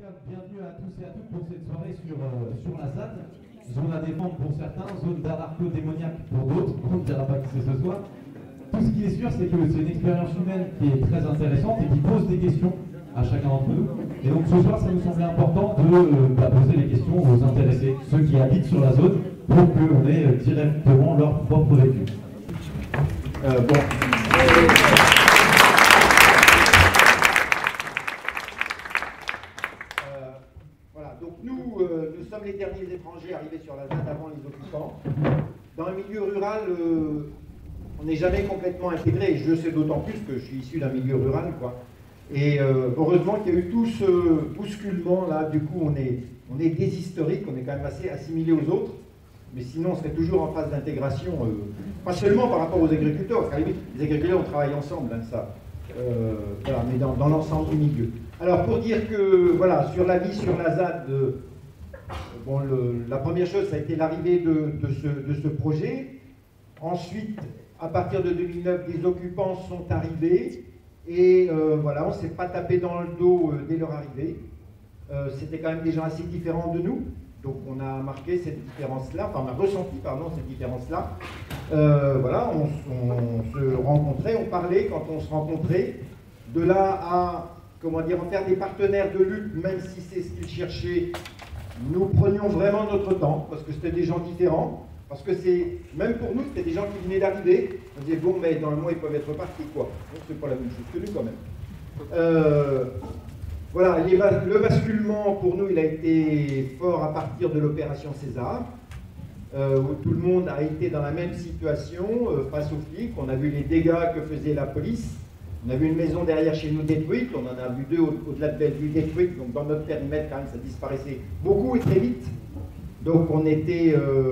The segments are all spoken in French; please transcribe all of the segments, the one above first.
cas, bienvenue à tous et à toutes pour cette soirée sur la ZAD. Zone à défendre pour certains, zone d'anarcho-démoniaque pour d'autres. On ne dira pas qui c'est ce soir. Tout ce qui est sûr, c'est que c'est une expérience humaine qui est très intéressante et qui pose des questions à chacun d'entre nous. Et donc ce soir, ça nous semblait important de poser les questions aux intéressés, ceux qui habitent sur la zone, pour qu'on ait directement leur propre vécu. Voilà, donc nous sommes les derniers étrangers arrivés sur la ZAD avant les occupants. Dans le milieu rural, on n'est jamais complètement intégré. Je sais d'autant plus que je suis issu d'un milieu rural, quoi. Et heureusement qu'il y a eu tout ce bousculement là. Du coup, on est des historiques, on est quand même assez assimilés aux autres. Mais sinon, on serait toujours en phase d'intégration, pas seulement par rapport aux agriculteurs, parce qu'à la limite, les agriculteurs, on travaille ensemble, hein, ça. Voilà, mais dans l'ensemble du milieu. Alors, pour dire que, voilà, sur la vie sur la ZAD, bon, la première chose, ça a été l'arrivée de ce projet. Ensuite, à partir de 2009, les occupants sont arrivés. Et voilà, on ne s'est pas tapé dans le dos dès leur arrivée. C'était quand même des gens assez différents de nous. Donc on a marqué cette différence-là, enfin on a ressenti, pardon, cette différence-là. Voilà, on se rencontrait, on parlait quand on se rencontrait. De là à, comment dire, en faire des partenaires de lutte, même si c'est ce qu'ils cherchaient, nous prenions vraiment notre temps, parce que c'était des gens différents. Parce que même pour nous, c'était des gens qui venaient d'arriver. On disait, bon, mais dans le mois, ils peuvent être partis, quoi. Donc, c'est pas la même chose que nous, quand même. Voilà, le basculement, pour nous, il a été fort à partir de l'opération César, où tout le monde a été dans la même situation face aux flics. On a vu les dégâts que faisait la police. On a vu une maison derrière chez nous détruite. On en a vu deux au-delà de Bellevue détruites. Donc, dans notre périmètre, quand même, ça disparaissait beaucoup et très vite. Donc, on était...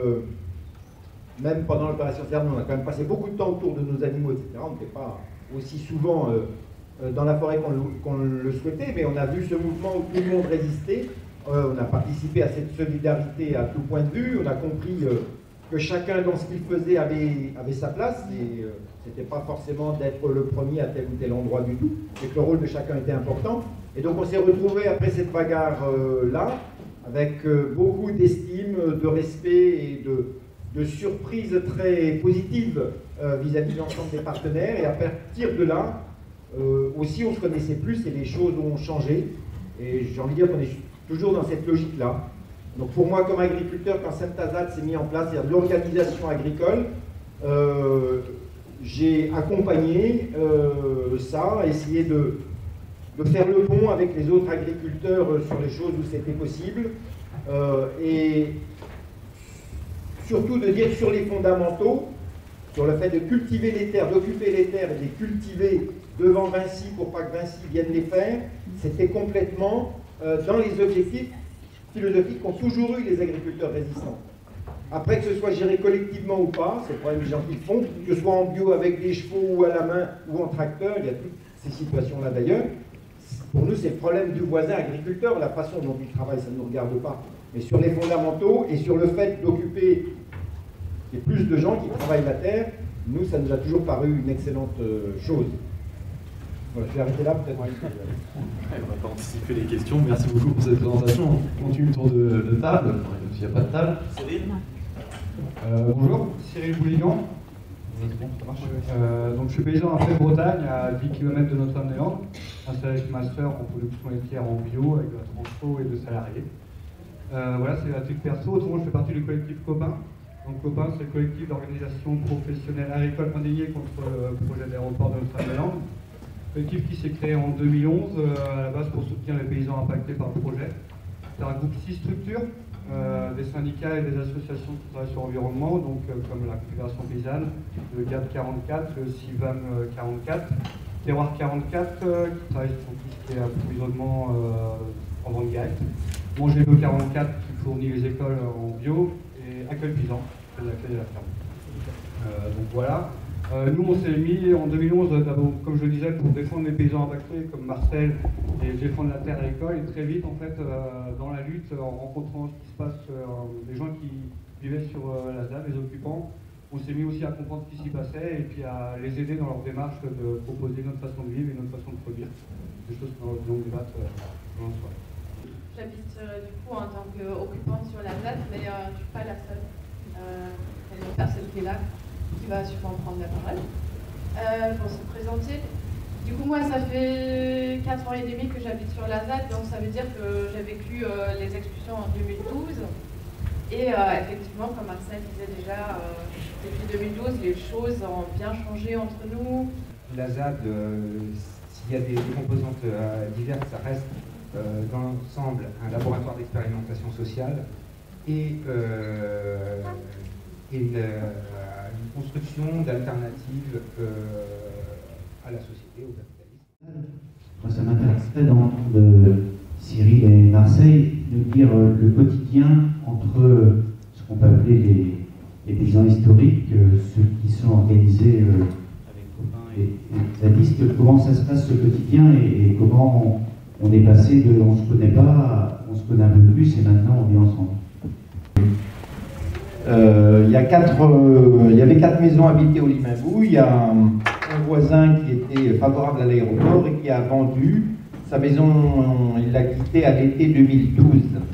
même pendant l'opération César, on a quand même passé beaucoup de temps autour de nos animaux, etc. On n'était pas aussi souvent dans la forêt qu'on le souhaitait, mais on a vu ce mouvement où tout le monde résistait. On a participé à cette solidarité à tout point de vue. On a compris que chacun, dans ce qu'il faisait, avait sa place. Et c'était pas forcément d'être le premier à tel ou tel endroit du tout, et que le rôle de chacun était important. Et donc on s'est retrouvés après cette bagarre-là, avec beaucoup d'estime, de respect et de surprises très positives vis-à-vis de l'ensemble des partenaires. Et à partir de là, aussi on se connaissait plus et les choses ont changé. Et j'ai envie de dire qu'on est toujours dans cette logique-là. Donc pour moi, comme agriculteur, quand Sainte-Azade s'est mis en place, c'est-à-dire l'organisation agricole, j'ai accompagné ça, essayé de faire le pont avec les autres agriculteurs sur les choses où c'était possible. Et surtout de dire sur les fondamentaux, sur le fait de cultiver les terres, d'occuper les terres et de les cultiver devant Vinci pour pas que Vinci vienne les faire, c'était complètement dans les objectifs philosophiques qu'ont toujours eu les agriculteurs résistants. Après, que ce soit géré collectivement ou pas, c'est le problème des gens qui le font, que ce soit en bio avec des chevaux ou à la main ou en tracteur, il y a toutes ces situations-là d'ailleurs. Pour nous, c'est le problème du voisin agriculteur, la façon dont il travaille, ça ne nous regarde pas. Mais sur les fondamentaux et sur le fait d'occuper qu'il y ait plus de gens qui travaillent la terre, nous, ça nous a toujours paru une excellente chose. Voilà, je vais arrêter là, peut-être. On va pas anticiper les questions. Merci beaucoup pour cette présentation. On continue le tour de table, s'il n'y a pas de table. Cyril. Bonjour, Cyril Bouligan. Donc je suis paysan à Bretagne, à 10 km de Notre-Dame-des-Landes, installé avec ma sœur en production laitière en bio, avec de la transfo et de salariés. Voilà, c'est la titre perso. Autrement, je fais partie du collectif Copain. Donc Copain, c'est le collectif d'organisation professionnelle agricole indigné contre le projet d'aéroport de Notre-Dame-des-Landes. Collectif qui s'est créé en 2011, à la base pour soutenir les paysans impactés par le projet. C'est un groupe 6 structures, des syndicats et des associations qui travaillent sur l'environnement, donc comme la Confédération Paysanne, le GAD 44, le CIVAM 44, Terroir 44, qui travaille sur tout ce qui est approvisionnement en vente directe, Manger Bio 44, qui fournit les écoles en bio, et Accueil Paysan, qui est l'accueil de la ferme. Donc voilà. Nous, on s'est mis en 2011, comme je le disais, pour défendre les paysans impactés, comme Marcel, et défendre la terre agricole. Et très vite, en fait, dans la lutte, en rencontrant ce qui se passe, les gens qui vivaient sur la ZAD, les occupants, on s'est mis aussi à comprendre ce qui s'y passait et puis à les aider dans leur démarche de proposer notre façon de vivre et notre façon de produire. Des choses que nous allons débattre dans le soir. J'habite du coup en tant qu'occupante sur la ZAD, mais je ne suis pas la seule. Il y a une personne qui est là, qui va sûrement prendre la parole pour se présenter. Du coup, moi, ça fait 4 ans et demi que j'habite sur la ZAD, donc ça veut dire que j'ai vécu les expulsions en 2012. Et effectivement, comme Marcel disait déjà, depuis 2012, les choses ont bien changé entre nous. La ZAD, s'il y a des composantes diverses, ça reste dans l'ensemble un laboratoire d'expérimentation sociale et une construction d'alternatives à la société, au capitalisme. Moi, ça m'intéresserait d'entendre Cyril et Marseille nous dire le quotidien entre ce qu'on peut appeler les paysans historiques, ceux qui sont organisés avec copains et zadistes. Comment ça se passe ce quotidien et comment on est passé de on se connaît pas, on se connaît un peu plus et maintenant on vit ensemble. Il y avait 4 maisons habitées au Limambou. Il y a un voisin qui était favorable à l'aéroport et qui a vendu sa maison. Il l'a quittée à l'été 2012.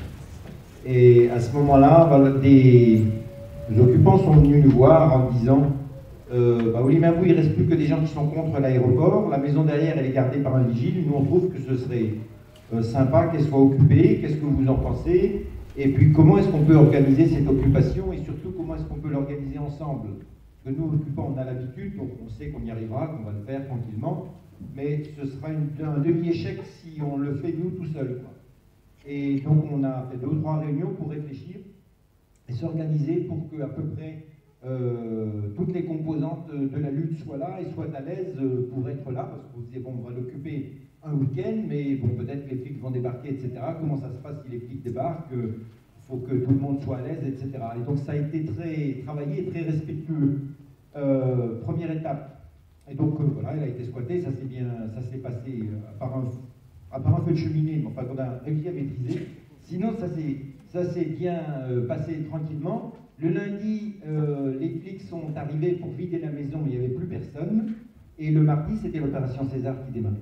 Et à ce moment-là, des occupants sont venus nous voir en disant au Limambou, il ne reste plus que des gens qui sont contre l'aéroport. La maison derrière, elle est gardée par un vigile. Nous, on trouve que ce serait sympa qu'elle soit occupée. Qu'est-ce que vous en pensez? Et puis, comment est-ce qu'on peut organiser cette occupation? Et surtout, comment est-ce qu'on peut l'organiser ensemble? Parce que nous, occupants, on a l'habitude, donc on sait qu'on y arrivera, qu'on va le faire tranquillement. Mais ce sera un demi-échec si on le fait nous tout seuls, quoi. Et donc, on a fait 2 ou 3 réunions pour réfléchir et s'organiser pour que, à peu près, toutes les composantes de la lutte soient là et soient à l'aise pour être là, parce que vous disiez, bon, on va l'occuper un week-end, mais bon, peut-être que les flics vont débarquer, etc. Comment ça se passe si les flics débarquent? Il faut que tout le monde soit à l'aise, etc. Et donc ça a été très travaillé et très respectueux. Première étape. Et donc voilà, elle a été squattée, ça s'est passé à part un feu de cheminée, mais enfin qu'on a réussi à maîtriser. Sinon, ça s'est bien passé tranquillement. Le lundi, les flics sont arrivés pour vider la maison, il n'y avait plus personne. Et le mardi, c'était l'opération César qui démarrait.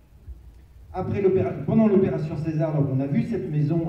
Pendant l'opération César, donc, on a vu cette maison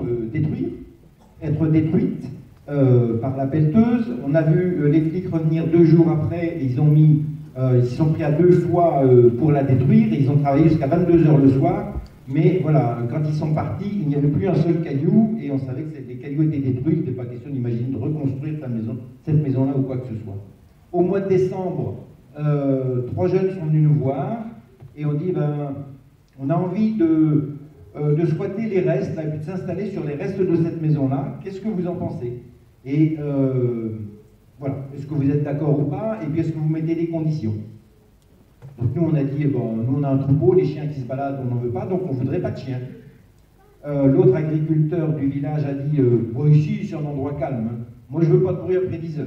être détruite par la pelleteuse. On a vu les flics revenir 2 jours après, et ils se sont pris à 2 fois pour la détruire, et ils ont travaillé jusqu'à 22 h le soir. Mais voilà, quand ils sont partis, il n'y avait plus un seul caillou, et on savait que les cailloux étaient détruits. Il n'était pas question d'imaginer de reconstruire cette maison-là ou quoi que ce soit. Au mois de décembre, 3 jeunes sont venus nous voir, et on dit, on a envie de squatter les restes, et puis de s'installer sur les restes de cette maison-là. Qu'est-ce que vous en pensez? Et voilà, est-ce que vous êtes d'accord ou pas? Et puis est-ce que vous mettez des conditions? Donc nous on a dit, nous on a un troupeau, les chiens qui se baladent, on n'en veut pas, donc on ne voudrait pas de chiens. L'autre agriculteur du village a dit, ici c'est un endroit calme, hein. Moi je ne veux pas de bruit après 10 h.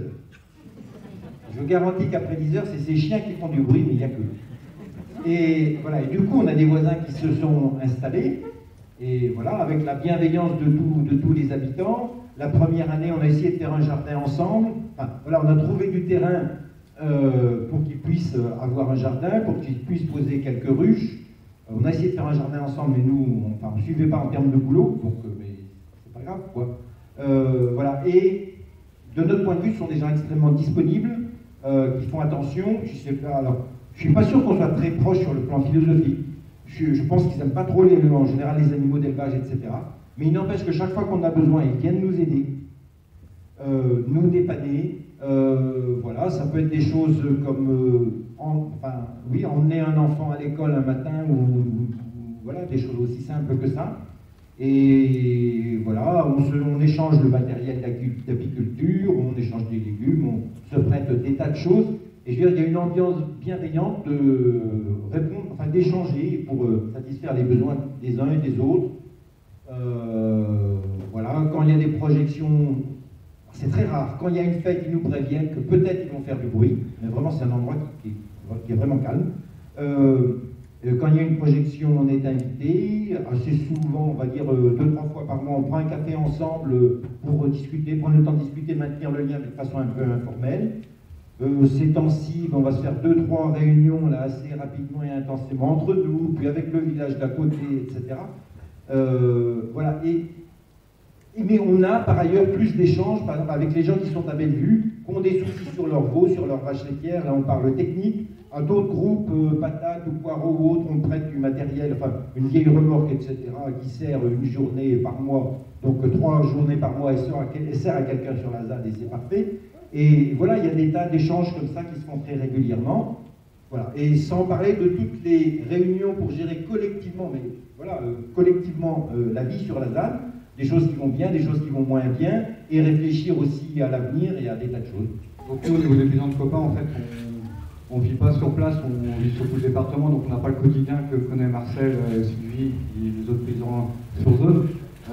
Je vous garantis qu'après 10 h, c'est ces chiens qui font du bruit, mais il n'y a que eux. Et voilà, et du coup on a des voisins qui se sont installés, et voilà, avec la bienveillance de tous les habitants. La première année, on a essayé de faire un jardin ensemble. Enfin, voilà, on a trouvé du terrain pour qu'ils puissent avoir un jardin, pour qu'ils puissent poser quelques ruches. On a essayé de faire un jardin ensemble, mais nous, on ne suivait pas en termes de boulot, donc mais c'est pas grave, quoi. Voilà, et de notre point de vue, ce sont des gens extrêmement disponibles, qui font attention. Je sais pas, alors, je suis pas sûr qu'on soit très proche sur le plan philosophique. Je pense qu'ils n'aiment pas trop en général les animaux d'élevage, etc. Mais il n'empêche que chaque fois qu'on a besoin, ils viennent nous aider, nous dépanner. Voilà, ça peut être des choses comme emmener un enfant à l'école un matin, ou voilà, des choses aussi simples que ça. Et voilà, on échange le matériel d'apiculture, on échange des légumes, on se prête des tas de choses. Et je veux dire, il y a une ambiance bienveillante de répondre, enfin d'échanger pour satisfaire les besoins des uns et des autres. Voilà, quand il y a des projections, c'est très rare. Quand il y a une fête, ils nous préviennent que peut-être ils vont faire du bruit, mais vraiment c'est un endroit qui est vraiment calme. Quand il y a une projection, on est invité. Assez souvent, on va dire 2-3 fois par mois, on prend un café ensemble pour discuter, prendre le temps de discuter, maintenir le lien de façon un peu informelle. Ces temps-ci, on va se faire 2-3 réunions là, assez rapidement et intensément entre nous, puis avec le village d'à côté, etc. Voilà. Et Mais on a par ailleurs plus d'échanges, par exemple avec les gens qui sont à Bellevue, qui ont des soucis sur leur veau, sur leur vache laitière, là on parle technique. À d'autres groupes, patates ou poireaux ou autres, on prête du matériel, enfin une vieille remorque, etc., qui sert une journée par mois, donc 3 journées par mois, elle sert à quelqu'un sur la ZAD et c'est parfait. Et voilà, il y a des tas d'échanges comme ça qui se font très régulièrement. Voilà. Et sans parler de toutes les réunions pour gérer collectivement, mais voilà, collectivement la vie sur la ZAD, des choses qui vont bien, des choses qui vont moins bien, et réfléchir aussi à l'avenir et à des tas de choses. Donc nous, au niveau des paysans de copains, en fait, on ne vit pas sur place, on vit sur tout le département, donc on n'a pas le quotidien que connaît Marcel, Sylvie et les autres paysans sur zone.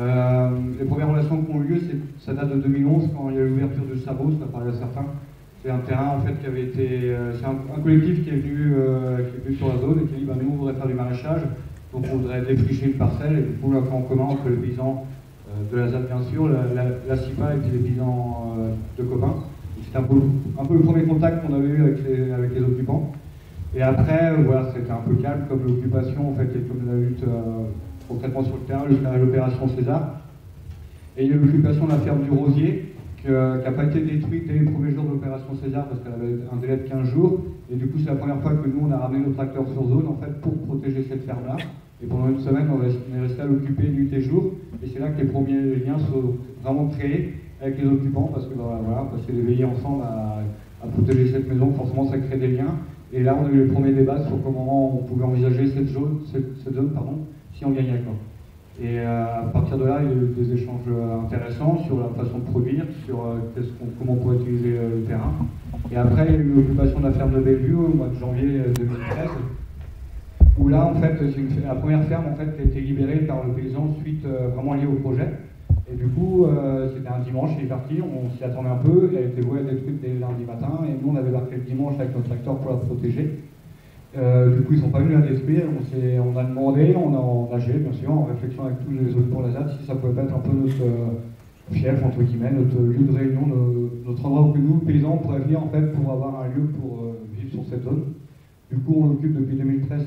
Les premières relations qui ont eu lieu, ça date de 2011, quand il y a eu l'ouverture du Sabot, ça parlait à certains. C'est un terrain en fait qui avait été. C'est un collectif qui est venu sur la zone et qui a dit bah, nous on voudrait faire du maraîchage, donc on voudrait défricher une parcelle et du coup on l'a fait en commun entre les paysans de la ZAD bien sûr, la CIPA et puis les paysans de copains. C'était un peu le premier contact qu'on avait eu avec les occupants. Et après, voilà, c'était un peu calme comme l'occupation en fait et comme la lutte concrètement sur le terrain jusqu'à l'opération César. Et il y a eu l'occupation de la ferme du Rosier, qui n'a pas été détruite dès les premiers jours de l'opération César parce qu'elle avait un délai de 15 jours. Et du coup, c'est la première fois que nous, on a ramené nos tracteurs sur zone en fait, pour protéger cette ferme-là. Et pendant une semaine, on est resté à l'occuper nuit et jour. Et c'est là que les premiers liens sont vraiment créés avec les occupants parce que voilà, passer les veillées ensemble à protéger cette maison, forcément, ça crée des liens. Et là, on a eu les premiers débats sur comment on pouvait envisager cette zone si on gagnait l'accord. Et à partir de là, il y a eu des échanges intéressants sur la façon de produire, sur comment on pourrait utiliser le terrain. Et après, il y a eu l'occupation de la ferme de Bellevue au mois de janvier 2013, où là, en fait, c'est la première ferme en fait, qui a été libérée par le paysan suite vraiment liée au projet. Et du coup, c'était un dimanche, il est parti, on s'y attendait un peu, elle a été vouée à détruite dès lundi matin, et nous, on avait marqué le dimanche avec notre tracteur pour la protéger. Du coup, ils ne sont pas venus la détruire, on a demandé, on a nagé, bien sûr, en réflexion avec tous les autres pour la ZAD, si ça pouvait pas être un peu notre fief, entre guillemets, notre lieu de réunion, notre endroit où nous, paysans, on pourrait venir en fait pour avoir un lieu pour vivre sur cette zone. Du coup, on occupe depuis 2013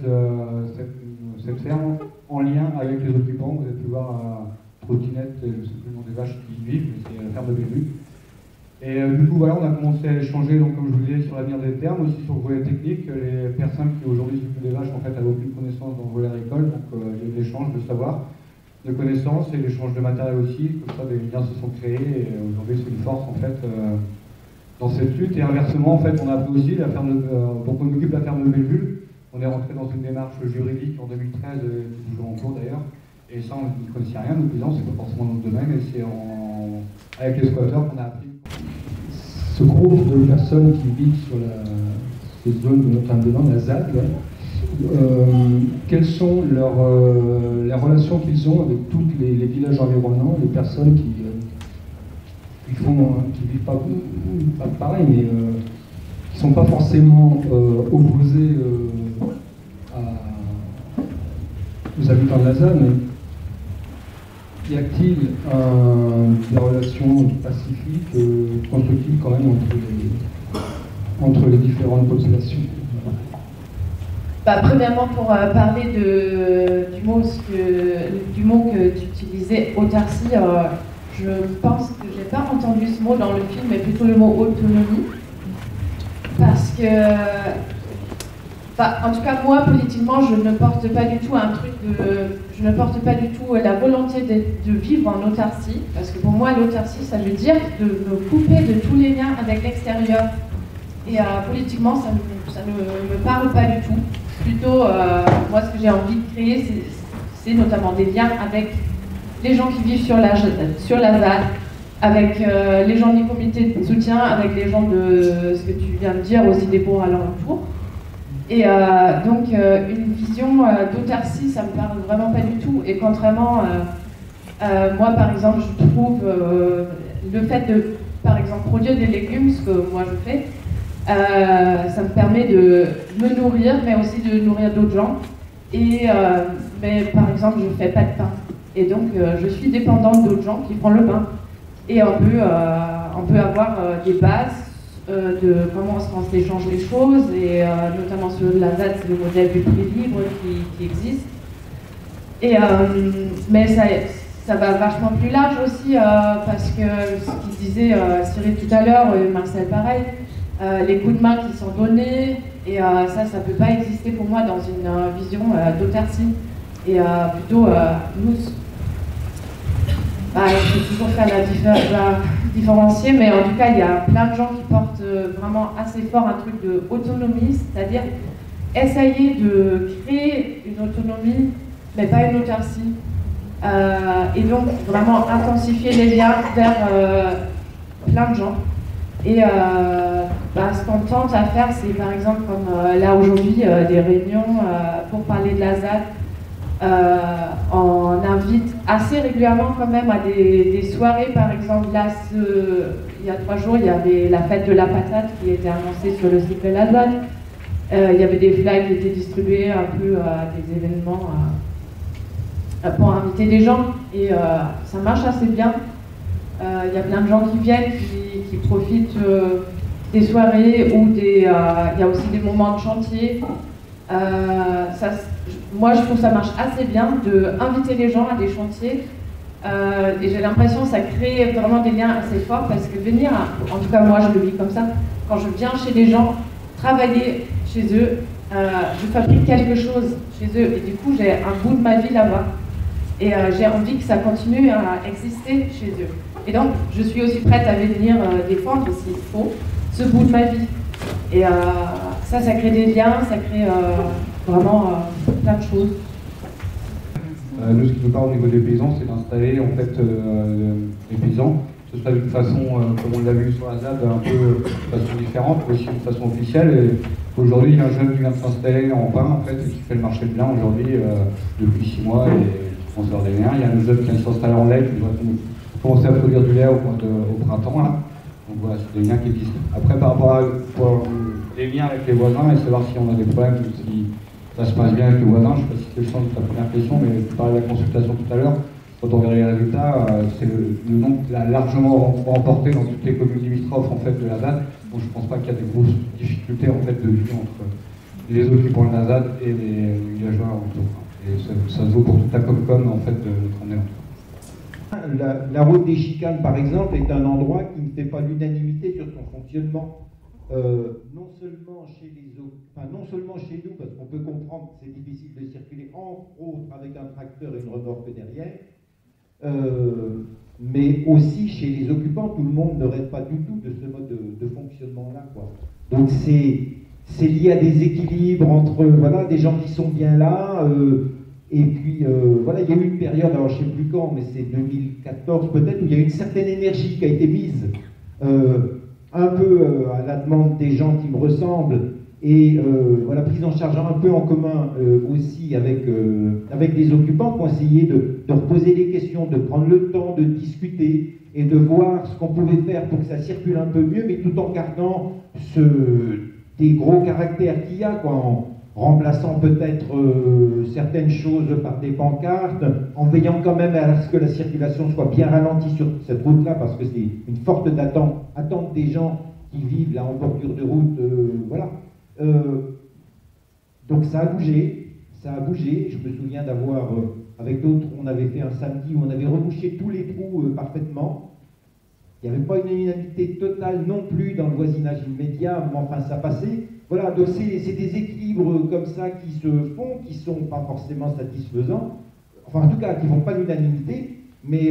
cette ferme en lien avec les occupants. Vous avez pu voir trottinette, je ne sais plus le nom des vaches qui y vivent, mais c'est la ferme de Bellevue. Et du coup, voilà, on a commencé à échanger, donc, comme je vous le disais, sur l'avenir des termes, aussi sur le volet technique. Les personnes qui aujourd'hui s'occupent des vaches, en fait, n'avaient aucune connaissance dans le volet agricole, donc il y a eu l'échange de savoir, de connaissances et l'échange de matériel aussi. Comme ça, des liens se sont créés et aujourd'hui, c'est une force, en fait, dans cette lutte. Et inversement, en fait, on a appris aussi la ferme donc on occupe la ferme de Bellevue. On est rentré dans une démarche juridique en 2013, toujours en cours d'ailleurs. Et ça, on ne connaissait rien, nous paysans, c'est pas forcément notre domaine, et c'est avec les squatteurs qu'on a appris. Ce groupe de personnes qui vivent sur cette zone de notre indépendance, la ZAD, quelles sont les relations qu'ils ont avec tous les villages environnants, les personnes qui vivent pas pareil, mais qui ne sont pas forcément opposés aux habitants de la ZAD, mais y a-t-il des relations pacifiques, constructives quand même entre les différentes populations? Premièrement, pour parler du mot que tu utilisais, autarcie, je pense que je n'ai pas entendu ce mot dans le film, mais plutôt le mot autonomie. Parce que, en tout cas, moi, politiquement, je ne porte pas du tout je ne porte pas du tout la volonté de vivre en autarcie, parce que pour moi, l'autarcie, ça veut dire de me couper de tous les liens avec l'extérieur. Et politiquement, ça ne me parle pas du tout. Plutôt, moi, ce que j'ai envie de créer, c'est notamment des liens avec les gens qui vivent sur la ZAD, avec les gens du comité de soutien, avec les gens de ce que tu viens de dire, aussi des bourgs alentours. Et donc, une vision d'autarcie, ça me parle vraiment pas du tout. Et contrairement, moi, par exemple, je trouve le fait de, par exemple, produire des légumes, ce que moi je fais, ça me permet de me nourrir, mais aussi de nourrir d'autres gens. Et mais, par exemple, je ne fais pas de pain. Et donc, je suis dépendante d'autres gens qui font le pain. Et on peut avoir des bases de comment on s'échange les choses, et notamment sur la ZAD, c'est le modèle du prix libre qui existe. Et, mais ça va vachement plus large aussi, parce que ce qu'il disait Cyril tout à l'heure, et Marcel pareil, les coups de main qui sont donnés, et ça ne peut pas exister pour moi dans une vision d'autarcie, et plutôt nous. Je vais toujours faire la différencier, mais en tout cas, il y a plein de gens qui portent vraiment assez fort un truc de autonomie, c'est-à-dire essayer de créer une autonomie, mais pas une autarcie. Et donc, vraiment intensifier les liens vers plein de gens. Et ce qu'on tente à faire, c'est par exemple, comme là aujourd'hui, des réunions pour parler de la ZAD. On invite assez régulièrement quand même à des soirées, par exemple là il y a 3 jours il y avait la fête de la patate qui était annoncée sur le site de la ZAD. Il y avait des flags qui étaient distribués un peu à des événements pour inviter des gens, et ça marche assez bien. Il y a plein de gens qui viennent, qui profitent des soirées, ou il y a aussi des moments de chantier. Moi, je trouve que ça marche assez bien d'inviter les gens à des chantiers. Et j'ai l'impression que ça crée vraiment des liens assez forts, parce que venir, en tout cas moi je le vis comme ça, quand je viens chez les gens, travailler chez eux, je fabrique quelque chose chez eux, et du coup j'ai un bout de ma vie là-bas. Et j'ai envie que ça continue à exister chez eux. Et donc, je suis aussi prête à venir défendre, s'il faut, ce bout de ma vie. Et ça crée des liens, ça crée vraiment plein de choses. Nous, ce qui nous parle au niveau des paysans, c'est d'installer en fait les paysans. Ce serait d'une façon, comme on l'a vu sur la ZAD, un peu de façon différente, mais aussi de façon officielle. Et aujourd'hui, il y a un jeune qui vient de s'installer en pain, en fait, et qui fait le marché de blin aujourd'hui depuis 6 mois. Et transfert des liens. Il y a un jeune qui vient de s'installer en lait, qui doit commencer à produire du lait au printemps. Là. Donc voilà, c'est des liens qui existent. Après, par rapport à les liens avec les voisins, et savoir si on a des problèmes, si ça se passe bien avec les voisins, je ne sais pas si c'est le sens de ta première question, mais tu parlais de la consultation tout à l'heure. Quand on regarde les résultats, c'est le nombre qui a largement remporté dans toutes les communes limitrophes en fait, de la ZAD. Donc je ne pense pas qu'il y a des grosses difficultés en fait, de vie entre les occupants de la ZAD et les villageois autour. Et ça se vaut pour toute la Comcom en fait, de notre année. La route des Chicanes, par exemple, est un endroit qui ne fait pas l'unanimité sur son fonctionnement. Non seulement chez nous, parce qu'on peut comprendre que c'est difficile de circuler, entre autres avec un tracteur et une remorque derrière, mais aussi chez les occupants, tout le monde ne rêve pas du tout de ce mode de fonctionnement-là, quoi. Donc c'est lié à des équilibres entre des gens qui sont bien là, et puis il y a eu une période, alors je ne sais plus quand, mais c'est 2014 peut-être, où il y a eu une certaine énergie qui a été mise un peu à la demande des gens qui me ressemblent, et prise en charge un peu en commun aussi avec les occupants pour essayer de reposer les questions, de prendre le temps de discuter et de voir ce qu'on pouvait faire pour que ça circule un peu mieux, mais tout en gardant des gros caractères qu'il y a, quoi, en remplaçant peut-être certaines choses par des pancartes, en veillant quand même à ce que la circulation soit bien ralentie sur cette route-là, parce que c'est une forte attente des gens qui vivent là en bordure de route, donc ça a bougé. Je me souviens d'avoir, avec d'autres, on avait fait un samedi où on avait rebouché tous les trous parfaitement. Il n'y avait pas une unanimité totale non plus dans le voisinage immédiat, mais enfin ça passait. Voilà, donc c'est des équilibres comme ça qui se font, qui ne sont pas forcément satisfaisants, enfin en tout cas qui ne font pas l'unanimité, mais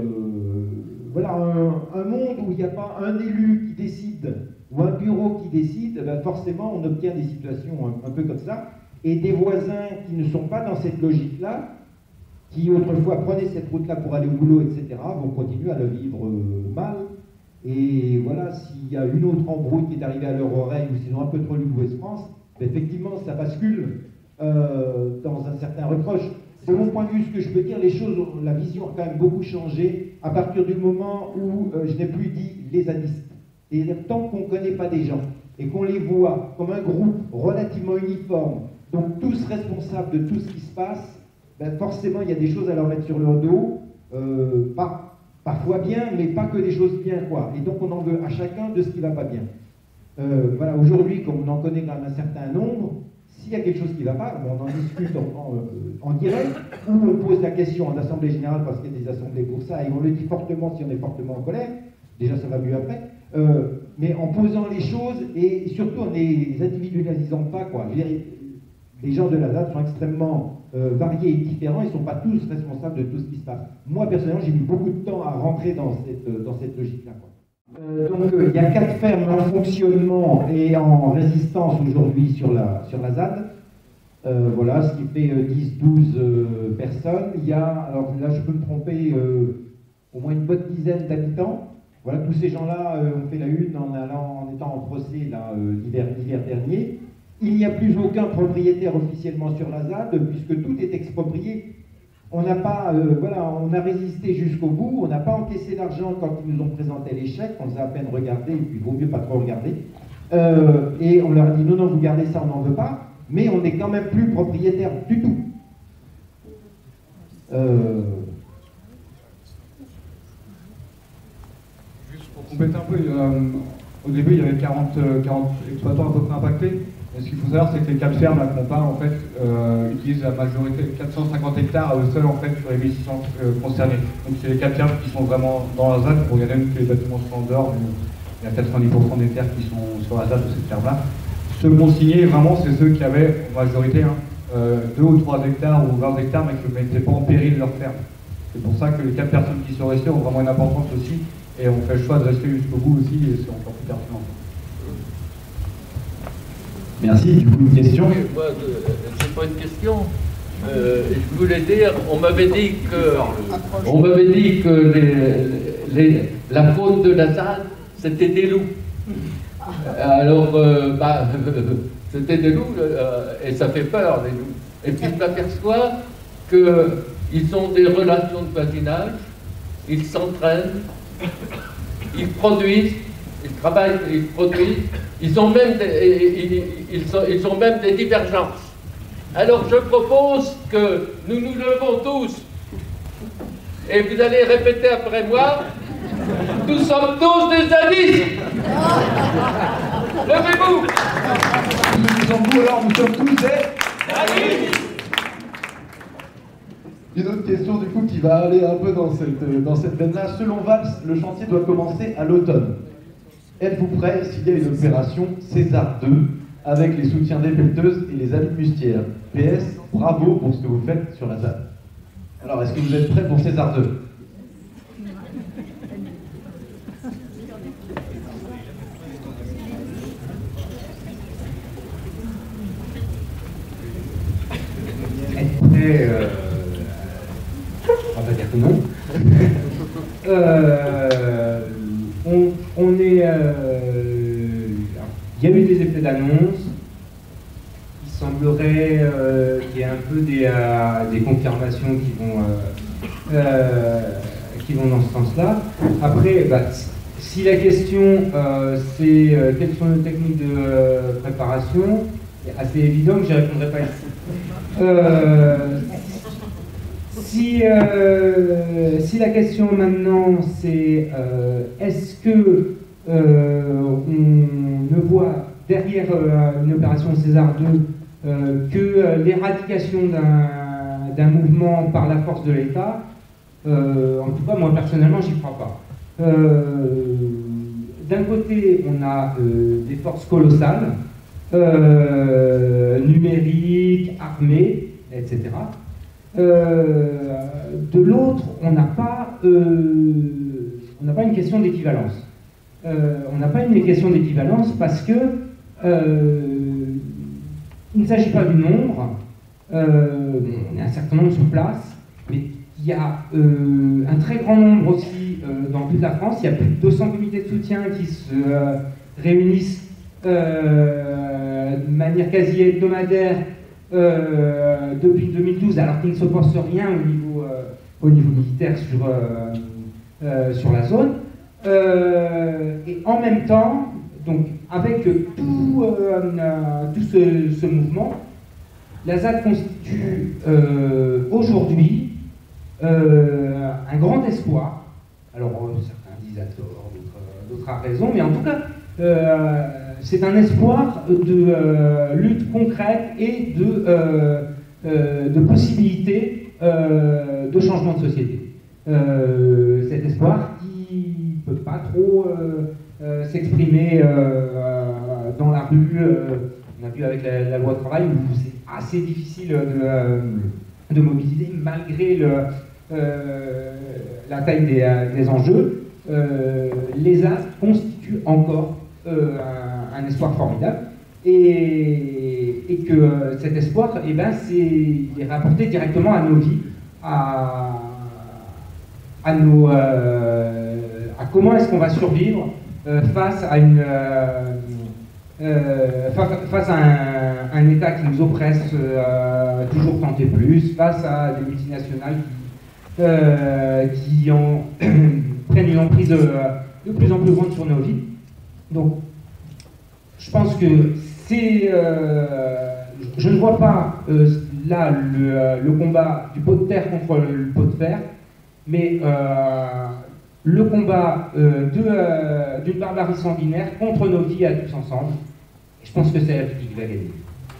un monde où il n'y a pas un élu qui décide ou un bureau qui décide, forcément on obtient des situations un peu comme ça, et des voisins qui ne sont pas dans cette logique-là, qui autrefois prenaient cette route-là pour aller au boulot, etc., vont continuer à le vivre mal. Et voilà, s'il y a une autre embrouille qui est arrivée à leur oreille, ou sinon un peu trop lu l'Ouest France, effectivement, ça bascule dans un certain reproche. De mon point de vue, ce que je peux dire, la vision a quand même beaucoup changé à partir du moment où je n'ai plus dit les zadistes. C'est-à-dire, tant qu'on ne connaît pas des gens et qu'on les voit comme un groupe relativement uniforme, donc tous responsables de tout ce qui se passe, forcément, il y a des choses à leur mettre sur leur dos, parfois bien, mais pas que des choses bien, quoi. Et donc, on en veut à chacun de ce qui ne va pas bien. Aujourd'hui, comme on en connaît quand même un certain nombre, s'il y a quelque chose qui ne va pas, on en discute en direct, ou on pose la question en assemblée générale, parce qu'il y a des assemblées pour ça, et on le dit fortement si on est fortement en colère, déjà ça va mieux après, mais en posant les choses, et surtout en les individualisant pas, quoi. Je veux dire, les gens de la ZAD sont extrêmement variés et différents, ils ne sont pas tous responsables de tout ce qui se passe. Moi, personnellement, j'ai mis beaucoup de temps à rentrer dans cette logique-là, quoi. Donc il y a 4 fermes en fonctionnement et en résistance aujourd'hui sur la ZAD. Voilà, ce qui fait 10-12 personnes. Il y a, alors là je peux me tromper, au moins une bonne dizaine d'habitants. Voilà, tous ces gens-là ont fait la une en étant en procès l'hiver dernier. Il n'y a plus aucun propriétaire officiellement sur la ZAD puisque tout est exproprié. On n'a pas, voilà, on a résisté jusqu'au bout, on n'a pas encaissé l'argent quand ils nous ont présenté les chèques, on les a à peine regardés, et puis il vaut mieux pas trop regarder. Et on leur a dit non, vous gardez ça, on n'en veut pas, mais on n'est quand même plus propriétaire du tout. Juste pour compléter un peu, au début il y avait 40 exploitants à peu près impactés. Et ce qu'il faut savoir, c'est que les 4 fermes qu'on parle, en fait, utilisent la majorité, 450 hectares seuls en fait sur les 1600 concernés. Donc c'est les 4 fermes qui sont vraiment dans la ZAD. Bon, il y en a une que les bâtiments sont en dehors, mais il y a 90% des terres qui sont sur la ZAD de cette ferme-là. Ceux qui ont signé, vraiment, c'est ceux qui avaient, en majorité, 2 ou 3 hectares ou 20 hectares, mais qui ne mettaient pas en péril leur ferme. C'est pour ça que les 4 personnes qui sont restées ont vraiment une importance aussi, et on fait le choix de rester jusqu'au bout aussi, et c'est encore plus pertinent. Merci. Du coup, une question? Oui, moi, c'est pas une question. Je voulais dire, on m'avait dit que la faune de la ZAD, c'était des loups. Alors, c'était des loups, et ça fait peur, les loups. Et puis je m'aperçois qu'ils ont des relations de voisinage, ils s'entraînent, ils produisent, ils travaillent, ils produisent, ils ont même des divergences. Alors je propose que nous nous levons tous, et vous allez répéter après moi, nous sommes tous des zadistes. Levez-vous. Nous sommes tous, alors nous sommes tous des zadistes. Une autre question du coup qui va aller un peu dans cette veine-là. Selon Valls, le chantier doit commencer à l'automne. Êtes-vous prêt s'il y a une opération César 2 avec les soutiens des pelleteuses et les allumes-mustières? PS, bravo pour ce que vous faites sur la ZAD. Alors, est-ce que vous êtes prêts pour César 2? Être prêt, on va dire que non. On est, il y a eu des effets d'annonce. Il semblerait qu'il y ait un peu des confirmations qui vont dans ce sens-là. Après, si la question c'est quelles sont les techniques de préparation, c'est assez évident que je ne répondrai pas ici. Si la question maintenant c'est est-ce que on ne voit derrière une opération César 2 que l'éradication d'un mouvement par la force de l'État, en tout cas moi personnellement j'y crois pas. D'un côté on a des forces colossales, numériques, armées, etc. De l'autre, on n'a pas une question d'équivalence. On n'a pas une question d'équivalence parce que il ne s'agit pas du nombre. On est un certain nombre sur place, mais il y a un très grand nombre aussi dans toute la France. Il y a plus de 200 comités de soutien qui se réunissent de manière quasi hebdomadaire depuis 2012, alors qu'il ne se passe rien au niveau militaire sur la zone. Et en même temps, donc, avec tout ce mouvement, la ZAD constitue aujourd'hui un grand espoir. Alors certains disent à tort, d'autres à raison, mais en tout cas, c'est un espoir de lutte concrète et de possibilités de changement de société. Cet espoir qui ne peut pas trop s'exprimer dans la rue. On a vu avec la loi travail où c'est assez difficile de mobiliser malgré la taille des enjeux. Les astres constituent encore un espoir formidable et que cet espoir, eh ben, il est rapporté directement à nos vies, à comment est-ce qu'on va survivre face à un État qui nous oppresse toujours tant et plus, face à des multinationales qui prennent une emprise de plus en plus grande sur nos vies. Donc, je pense que je ne vois pas là le combat du pot de terre contre le pot de fer, mais le combat d'une barbarie sanguinaire contre nos vies à tous ensemble. Je pense que c'est la vie qui va gagner.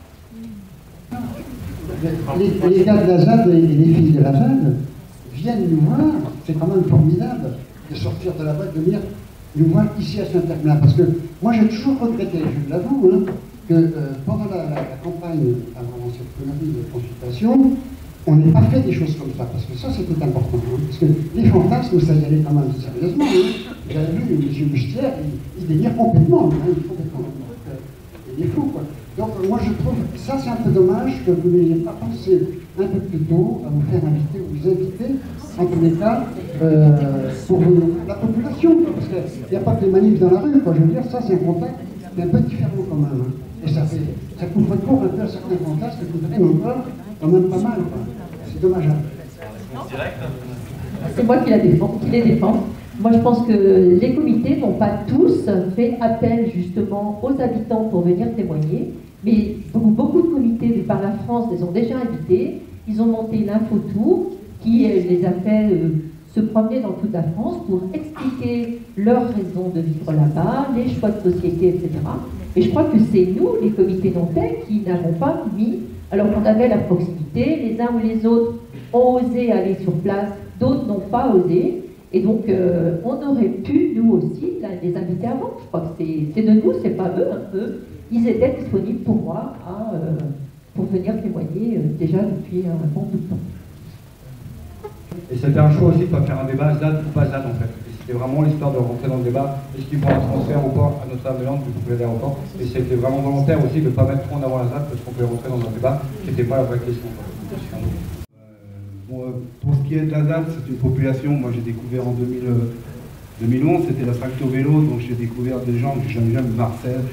Les gars de la ZAD et les filles de la ZAD viennent nous voir, c'est quand même formidable de sortir de là-bas, de venir nous voir ici à Saint-Herblain. Parce que moi j'ai toujours regretté, je l'avoue, hein, que pendant la campagne, avant cette connerie de consultation, on n'ait pas fait des choses comme ça, parce que ça c'était important. Hein, parce que les fantasmes, ça y allait quand même sérieusement. Hein. J'avais vu M. Bustière, il délire complètement. Hein, il est fou, quoi. Donc moi je trouve, ça c'est un peu dommage que vous n'ayez pas pensé un peu plus tôt à vous faire inviter, ou vous inviter, en tous les cas, pour la population, parce qu'il n'y a pas que les manifs dans la rue, quoi. Je veux dire, ça c'est un contact qui est un peu différent quand même. Hein. Et ça couvre court un peu à certains fantasmes qui voudraient encore quand même pas mal, quoi. C'est dommageable. C'est moi qui les défends. Moi, je pense que les comités n'ont pas tous fait appel justement aux habitants pour venir témoigner, mais beaucoup de comités de par la France les ont déjà invités. Ils ont monté l'infotour qui les a fait se promener dans toute la France pour expliquer leurs raisons de vivre là-bas, les choix de société, etc. Et je crois que c'est nous, les comités nantais, qui n'avons pas mis, alors qu'on avait la proximité, les uns ou les autres ont osé aller sur place, d'autres n'ont pas osé. Et donc, on aurait pu, nous aussi, les inviter avant. Je crois que c'est de nous, c'est pas eux. Hein. Eux, ils étaient disponibles pour moi pour venir témoigner déjà depuis un bon bout de temps. Et c'était un choix aussi de ne pas faire un débat ZAD ou pas ZAD en fait. C'était vraiment l'histoire de rentrer dans le débat. Est-ce qu'il faut un transfert ou pas à Notre-Dame-des-Landes du projet d'aéroport. Et c'était vraiment volontaire aussi de ne pas mettre trop en avant la ZAD parce qu'on pouvait rentrer dans un débat qui n'était pas la vraie question. Pour ce qui est de la ZAD, c'est une population, moi j'ai découvert en 2011, c'était la Tracto Vélo, donc j'ai découvert des gens que j'aime bien, Marcel,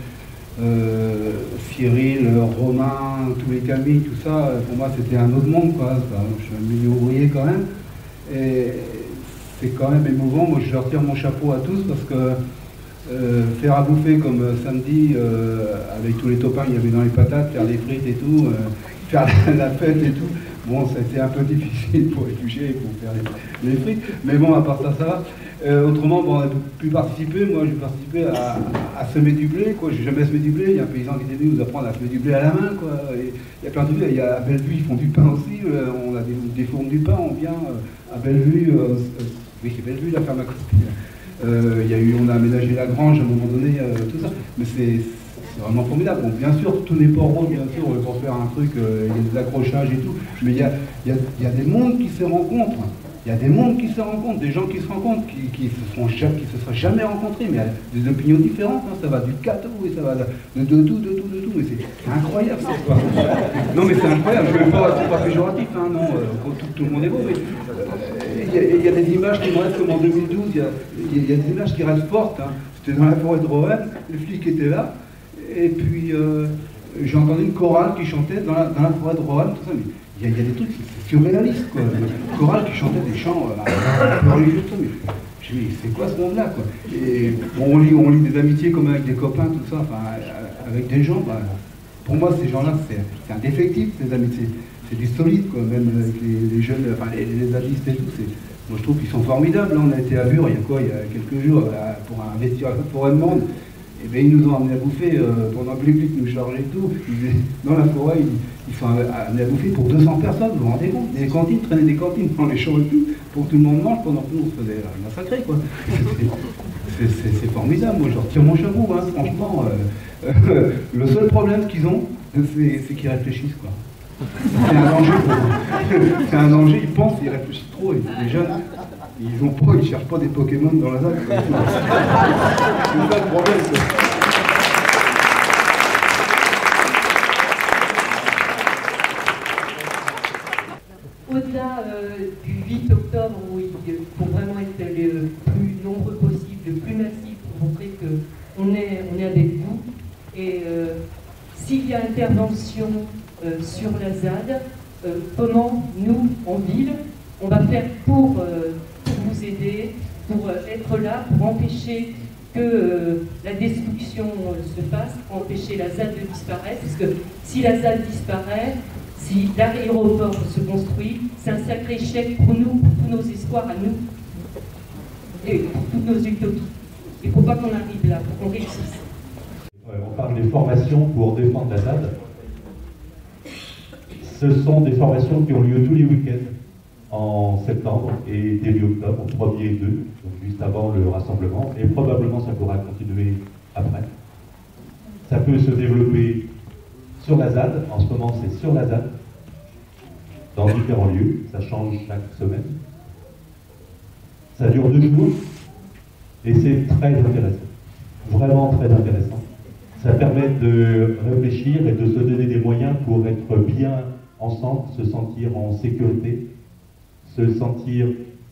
Cyril, Romain, tous les Camille, tout ça, pour moi c'était un autre monde, quoi. Je suis un milieu ouvrier quand même, et c'est quand même émouvant. Moi je leur tire mon chapeau à tous parce que faire à bouffer comme samedi, avec tous les topins qu'il y avait dans les patates, faire des frites et tout, faire la fête et tout. Bon, ça a été un peu difficile pour éplucher et pour faire les frites, mais bon, à part ça, ça va. Autrement, bon, on a pu participer. Moi, j'ai participé à semer du blé, quoi. J'ai jamais semé du blé. Il y a un paysan qui était venu nous apprendre à semer du blé à la main, quoi. Et il y a plein de blé. Il y a à Bellevue, ils font du pain aussi. On a des fournes du pain. On vient à Bellevue. Oui, c'est Bellevue, la ferme à côté. On a aménagé la grange à un moment donné, tout ça. Mais c'est vraiment formidable. Bon, bien sûr, tout n'est pas rose, bien sûr, pour faire un truc, il y a des accrochages et tout, mais il y a des mondes qui se rencontrent. Il y a des mondes qui se rencontrent, des gens qui se rencontrent, qui se seraient jamais rencontrés, mais il y a des opinions différentes, hein, ça va du catho et ça va de tout, mais c'est incroyable cette histoire. Non mais c'est incroyable, je ne veux pas péjoratif, hein, non, tout le monde est beau, mais il y a des images qui me restent comme en 2012, il y a des images qui restent fortes, hein. C'était dans la forêt de Roanne, les flics étaient là, et puis j'ai entendu une chorale qui chantait dans la forêt de Roanne, tout ça, mais il y a des trucs, c'est surréaliste, quoi. Une chorale qui chantait des chants un peu religieux, tout ça, mais je me dis, c'est quoi ce monde-là, quoi. Et bon, on lit des amitiés comme avec des copains, tout ça, enfin, avec des gens, bah, pour moi, ces gens-là, c'est indéfectible, ces amitiés. C'est du solide, quoi, même avec les jeunes, enfin, les zadistes et tout, moi je trouve qu'ils sont formidables. Là, on a été à Bure, il y a quelques jours, pour investir à la forêt de Mende. Et bien ils nous ont amené à bouffer, pendant que les flics nous chargeaient et tout, dans la forêt, ils sont amenés à bouffer pour 200 personnes, vous vous rendez compte? Des cantines, traîner des cantines dans les champs et tout, pour que tout le monde mange pendant que nous on se faisait massacrer, quoi. C'est formidable, moi je retire mon chapeau, hein, franchement. Le seul problème qu'ils ont, c'est qu'ils réfléchissent, quoi. C'est un danger pour eux. C'est un danger, ils pensent, ils réfléchissent trop, et les jeunes, ils cherchent pas des Pokémon dans la ZAD. C'est ça le problème, quoi. Au-delà du 8 octobre, où il faut vraiment être le plus nombreux possible, le plus massif, pour montrer qu'on est avec vous. Et s'il y a intervention sur la ZAD, comment nous, en ville, on va faire pour vous aider, pour être là, pour empêcher que la destruction se fasse, pour empêcher la ZAD de disparaître, parce que si la ZAD disparaît, si l'aéroport se construit, c'est un sacré échec pour nous, pour tous nos espoirs à nous, et pour toutes nos utopies. Il ne faut pas qu'on arrive là, pour qu'on réussisse. On parle des formations pour défendre la ZAD. Ce sont des formations qui ont lieu tous les week-ends en septembre et début octobre, 1er et 2, donc juste avant le rassemblement, et probablement ça pourra continuer après. Ça peut se développer sur la ZAD, en ce moment c'est sur la ZAD, dans différents lieux, ça change chaque semaine. Ça dure 2 jours, et c'est très intéressant, vraiment très intéressant. Ça permet de réfléchir et de se donner des moyens pour être bien ensemble, se sentir en sécurité, se sentir,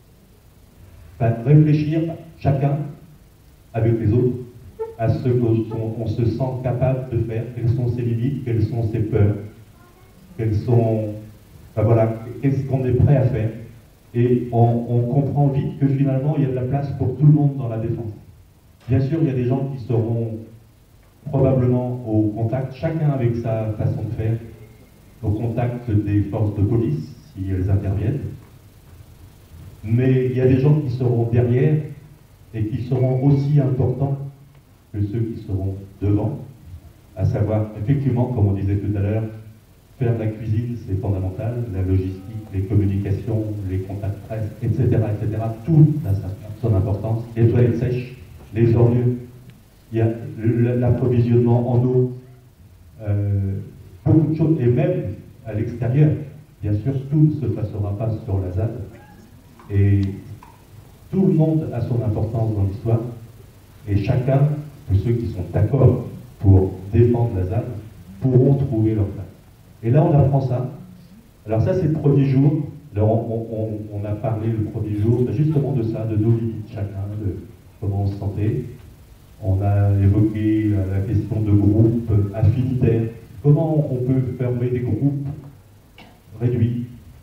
réfléchir chacun avec les autres à ce qu'on se sent capable de faire, quelles sont ses limites, quelles sont ses peurs, quelles sont, voilà, qu'est-ce qu'on est prêt à faire. Et on comprend vite que finalement il y a de la place pour tout le monde dans la défense. Bien sûr, il y a des gens qui seront probablement au contact, chacun avec sa façon de faire, au contact des forces de police, si elles interviennent. Mais il y a des gens qui seront derrière et qui seront aussi importants que ceux qui seront devant, à savoir, effectivement, comme on disait tout à l'heure, faire de la cuisine, c'est fondamental, la logistique, les communications, les contacts presse, etc., etc., tout a son importance, les toilettes sèches, les hors-lieux, il y a l'approvisionnement en eau, beaucoup de choses, et même à l'extérieur. Bien sûr, tout ne se passera pas sur la ZAD, et tout le monde a son importance dans l'histoire, et chacun, tous ceux qui sont d'accord pour défendre la ZAD, pourront trouver leur place. Et là, on apprend ça. Alors ça, c'est le premier jour. Alors, on a parlé le premier jour justement de ça, de nos limites chacun, de comment on se sentait. On a évoqué la question de groupes affinitaires. Comment on peut former des groupes réduits,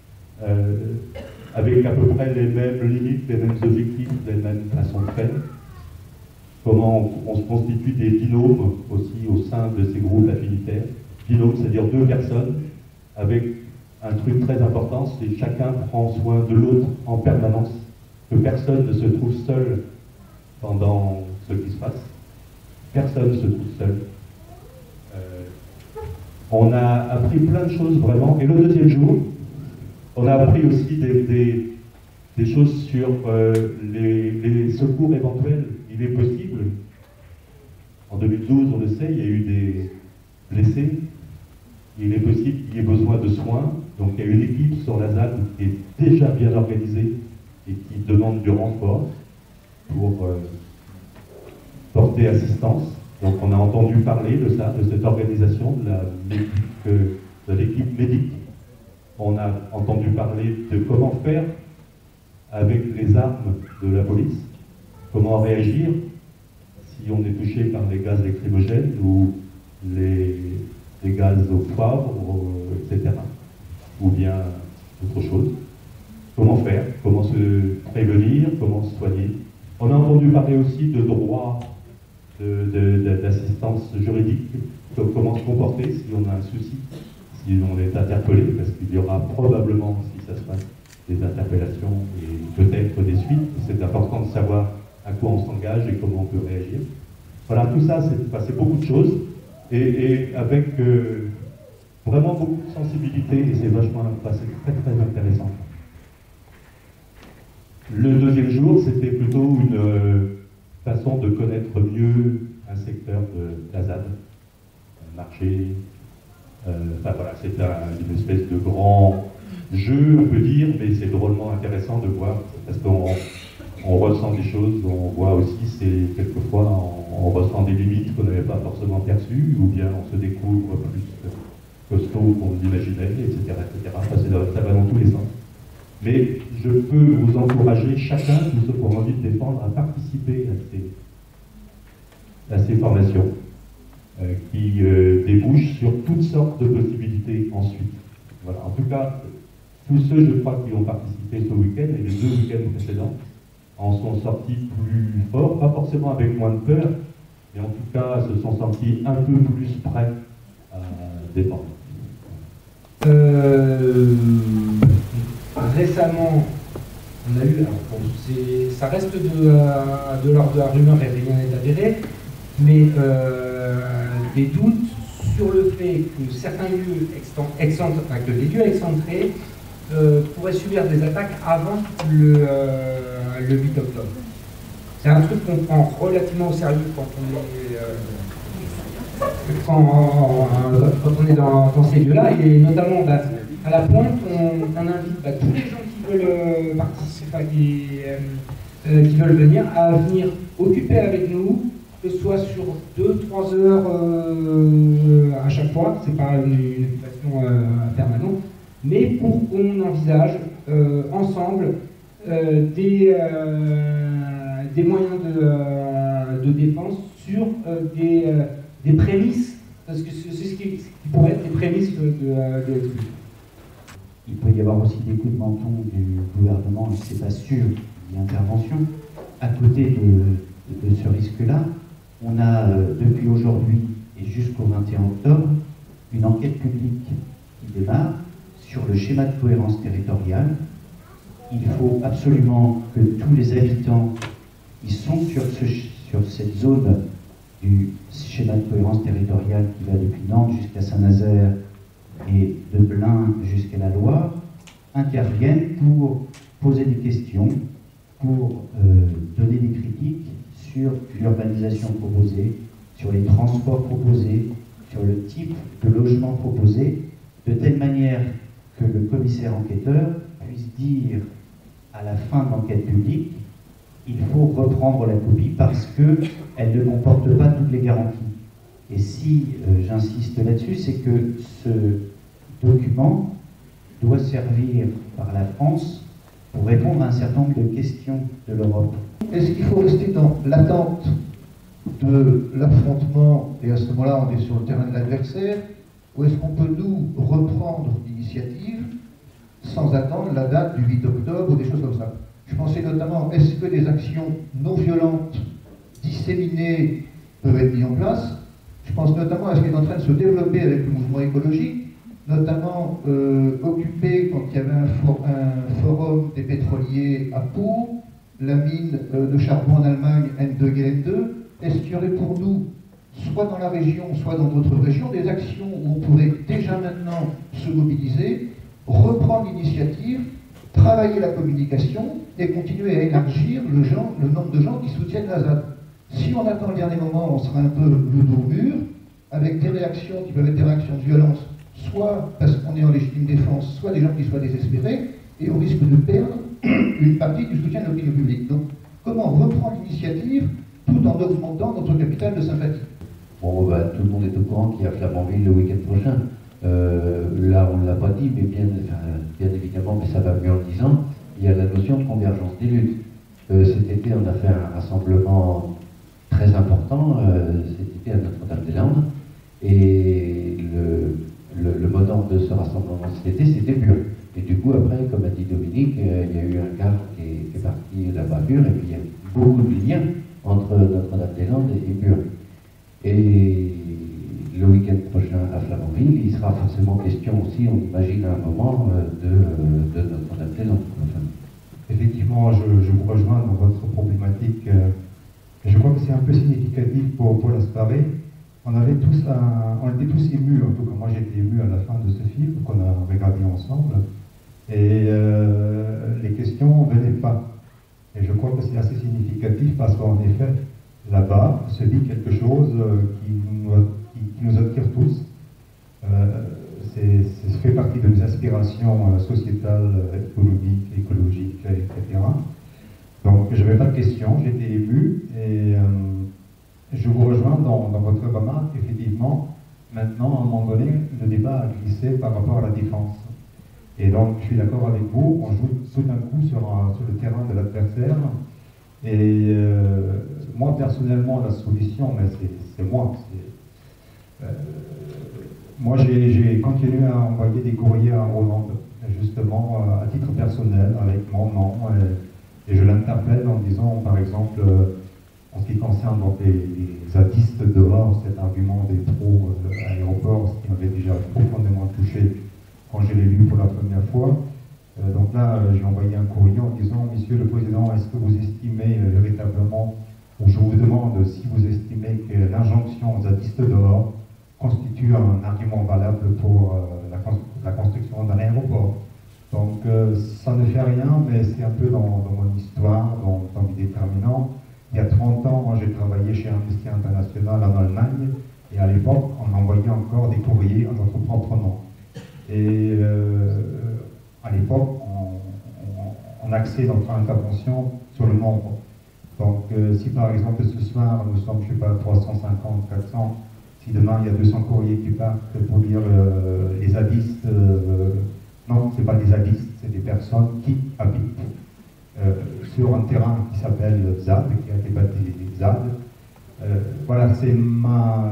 avec à peu près les mêmes limites, les mêmes objectifs, les mêmes façons de faire. Comment on se constitue des binômes aussi au sein de ces groupes affinitaires. Binôme, c'est-à-dire 2 personnes, avec un truc très important, c'est que chacun prend soin de l'autre en permanence, que personne ne se trouve seul pendant ce qui se passe. Personne ne se trouve seul. On a appris plein de choses vraiment. Et le deuxième jour, on a appris aussi des choses sur les secours éventuels. Il est possible, en 2012, on le sait, il y a eu des blessés. Il est possible qu'il y ait besoin de soins. Donc il y a une équipe sur la ZAD qui est déjà bien organisée et qui demande du renfort pour porter assistance. Donc on a entendu parler de ça, de cette organisation de l'équipe médique. On a entendu parler de comment faire avec les armes de la police, comment réagir si on est touché par les gaz lacrymogènes ou les gaz au poivre, etc. Ou bien autre chose. Comment faire, comment se prévenir, comment se soigner. On a entendu parler aussi de droits d'assistance juridique, comment se comporter si on a un souci, si on est interpellé, parce qu'il y aura probablement, si ça se passe, des interpellations et peut-être des suites. C'est important de savoir à quoi on s'engage et comment on peut réagir. Voilà, tout ça, c'est beaucoup de choses, et avec vraiment beaucoup de sensibilité, et c'est vachement, c'est très très intéressant. Le deuxième jour, c'était plutôt une façon de connaître mieux un secteur de la ZAD, un marché. Enfin voilà, c'est une espèce de grand jeu, on peut dire, mais c'est drôlement intéressant de voir, parce qu'on ressent des choses, on voit aussi, c'est quelquefois, on ressent des limites qu'on n'avait pas forcément perçues, ou bien on se découvre plus costaud qu'on l'imaginait, etc. Enfin, ça va dans tous les sens. Mais je peux vous encourager, chacun, tous ceux qui ont envie de défendre, à participer à ces formations qui débouchent sur toutes sortes de possibilités ensuite. Voilà. En tout cas, tous ceux, je crois, qui ont participé ce week-end et les 2 week-ends précédents en sont sortis plus forts, pas forcément avec moins de peur, mais en tout cas se sont sentis un peu plus prêts à défendre. Récemment, on a eu, alors bon, ça reste de l'ordre de la rumeur et rien n'est avéré, mais des doutes sur le fait que certains lieux que des lieux excentrés pourraient subir des attaques avant le 8 octobre. C'est un truc qu'on prend relativement au sérieux quand on est dans ces lieux-là, et notamment à la pointe, on invite tous les gens qui veulent participer, qui veulent venir, à venir occuper avec nous, que ce soit sur 2-3 heures à chaque fois, c'est pas une occupation permanente, mais pour qu'on envisage ensemble des moyens de défense sur des prémices, parce que c'est ce qui pourrait être les prémices de l'expulsion. Il peut y avoir aussi des coups de menton du gouvernement, et c'est pas sûr, d'intervention. À côté de ce risque-là, on a depuis aujourd'hui et jusqu'au 21 octobre une enquête publique qui démarre sur le schéma de cohérence territoriale. Il faut absolument que tous les habitants qui sont sur cette zone du schéma de cohérence territoriale qui va depuis Nantes jusqu'à Saint-Nazaire et de Blain jusqu'à la Loire, interviennent pour poser des questions, pour donner des critiques sur l'urbanisation proposée, sur les transports proposés, sur le type de logement proposé, de telle manière que le commissaire enquêteur puisse dire à la fin de l'enquête publique, il faut reprendre la copie parce qu'elle ne comporte pas toutes les garanties. Et si j'insiste là-dessus, c'est que ce document doit servir par la France pour répondre à un certain nombre de questions de l'Europe. Est-ce qu'il faut rester dans l'attente de l'affrontement, et à ce moment-là on est sur le terrain de l'adversaire, ou est-ce qu'on peut nous reprendre l'initiative sans attendre la date du 8 octobre ou des choses comme ça? Je pensais notamment, est-ce que des actions non violentes, disséminées, peuvent être mises en place? Je pense notamment à ce qui est en train de se développer avec le mouvement écologique, notamment occupé quand il y avait un forum des pétroliers à Pau, la mine de charbon en Allemagne, N2GN2. Est-ce qu'il y aurait pour nous, soit dans la région, soit dans d'autres régions, des actions où on pourrait déjà maintenant se mobiliser, reprendre l'initiative, travailler la communication et continuer à élargir le nombre de gens qui soutiennent la ZAD? Si on attend le dernier moment, on sera un peu le dos au mur, avec des réactions qui peuvent être des réactions de violence, soit parce qu'on est en légitime défense, soit des gens qui soient désespérés, et on risque de perdre une partie du soutien de l'opinion publique. Donc, comment reprendre l'initiative tout en augmentant notre capital de sympathie? Bon, tout le monde est au courant qu'il y a Flamanville le week-end prochain. Là, on ne l'a pas dit, mais bien évidemment, mais ça va mieux en disant, il y a la notion de convergence des luttes. Cet été, on a fait un rassemblement très important, cet été à Notre-Dame-des-Landes, et le mot d'ordre de ce rassemblement cet été, c'était Bure. Et du coup, après, comme a dit Dominique, il y a eu un car qui est parti là-bas à Bure, et puis il y a beaucoup de liens entre Notre-Dame-des-Landes et Bure. Et le week-end prochain à Flamanville, il sera forcément question aussi, on imagine à un moment, de Notre-Dame-des-Landes. Effectivement, je vous rejoins dans votre problématique Et je crois que c'est un peu significatif pour l'Asparé. On était tous émus, en tout cas moi j'étais ému à la fin de ce film qu'on a regardé ensemble. Et les questions ne venaient pas. Et je crois que c'est assez significatif parce qu'en effet, là-bas se dit quelque chose qui nous attire tous. Ça fait partie de nos aspirations sociétales, économiques, écologiques, etc. Donc je n'avais pas de questions, j'étais ému et je vous rejoins dans votre remarque. Effectivement, maintenant, à un moment donné, le débat a glissé par rapport à la défense. Et donc, je suis d'accord avec vous, on joue tout d'un coup sur le terrain de l'adversaire. Et moi, personnellement, la solution, mais c'est moi. Moi, j'ai continué à envoyer des courriers à Hollande, justement, à titre personnel, avec mon nom. Et je l'interpelle en disant, par exemple, en ce qui concerne donc, les zadistes dehors, cet argument des trous à l'aéroport, ce qui m'avait déjà profondément touché quand je l'ai lu pour la première fois. Donc là, j'ai envoyé un courrier en disant, Monsieur le Président, est-ce que vous estimez véritablement, ou je vous demande si vous estimez que l'injonction zadiste dehors constitue un argument valable pour la construction d'un aéroport. Donc ça ne fait rien, mais c'est un peu dans mon histoire, dans mes déterminants. Il y a 30 ans, moi j'ai travaillé chez Amnesty International en Allemagne, et à l'époque, on envoyait encore des courriers à notre propre nom. Et à l'époque, on axait notre intervention sur le nombre. Donc si par exemple ce soir, nous sommes, je ne sais pas, 350, 400, si demain il y a 200 courriers qui partent pour dire les zadistes, non, ce n'est pas des zadistes, c'est des personnes qui habitent sur un terrain qui s'appelle ZAD, qui a été baptisé ZAD. Voilà, c'est ma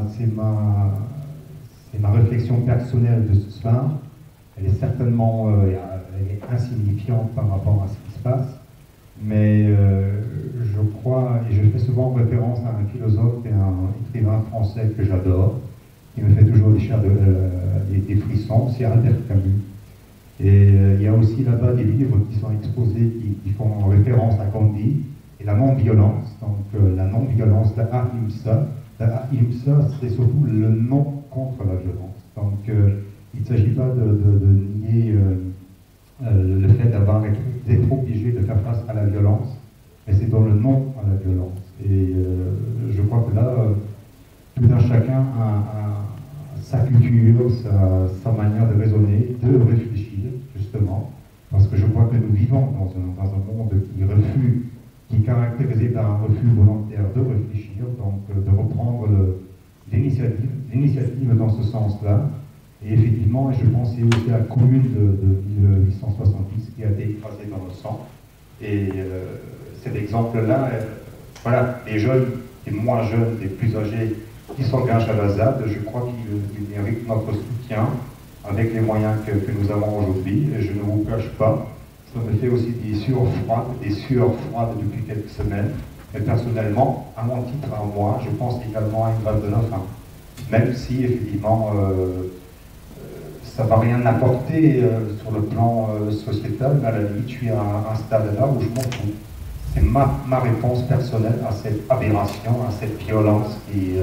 réflexion personnelle de ce soir. Elle est certainement elle est insignifiante par rapport à ce qui se passe, mais je crois, et je fais souvent référence à un philosophe et un écrivain français que j'adore, qui me fait toujours des frissons, c'est Albert Camus. Et il y a aussi là-bas des livres qui sont exposés, qui font référence à Gandhi et la non-violence. Donc la non-violence, la ahimsa. La ahimsa, c'est surtout le non contre la violence. Donc il ne s'agit pas de nier le fait d'être obligé de faire face à la violence, mais c'est dans le non à la violence. Et je crois que là, tout un chacun a sa culture, sa manière de raisonner, de réfléchir, justement, parce que je crois que nous vivons dans un monde qui est caractérisé par un refus volontaire de réfléchir, donc de reprendre l'initiative dans ce sens-là. Et effectivement, je pense c'est aussi la commune de 1870 qui a été écrasée dans le sang. Et cet exemple-là, voilà, les jeunes, les moins jeunes, les plus âgés, qui s'engagent à la ZAD, je crois qu'ils méritent notre soutien avec les moyens que nous avons aujourd'hui. Et je ne vous cache pas, ça me fait aussi des sueurs froides depuis quelques semaines. Mais personnellement, à mon titre, à moi, je pense également à une grève de la faim. Même si, effectivement, ça ne va rien apporter sur le plan sociétal, mais à la limite, je suis à un stade là où je m'en fous. C'est ma réponse personnelle à cette aberration, à cette violence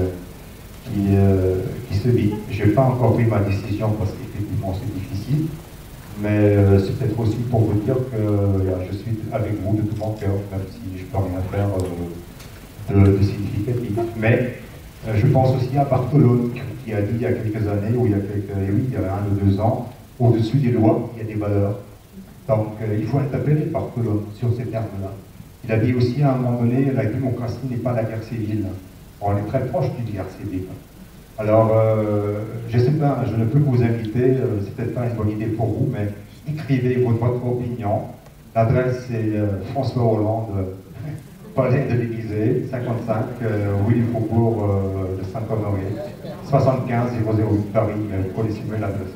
qui se vit. Je n'ai pas encore pris ma décision parce qu'effectivement c'est difficile, mais c'est peut-être aussi pour vous dire que je suis avec vous de tout mon cœur, même si je ne peux rien faire de significatif. Mais je pense aussi à Barthelone qui a dit il y a quelques années, ou il y a 1 ou 2 ans, au-dessus des lois, il y a des valeurs. Donc il faut interpeller Barthelone sur ces termes-là. Il a dit aussi à un moment donné, la démocratie n'est pas la guerre civile. On est très proche d'une guerre civile. Alors, je ne sais pas, je ne peux que vous inviter, c'est peut-être pas une bonne idée pour vous, mais écrivez votre opinion. L'adresse c'est François Hollande, Palais de l'Élysée, 55, rue du Faubourg de Saint-Honoré, 75 008 Paris, pour les simuler l'adresse.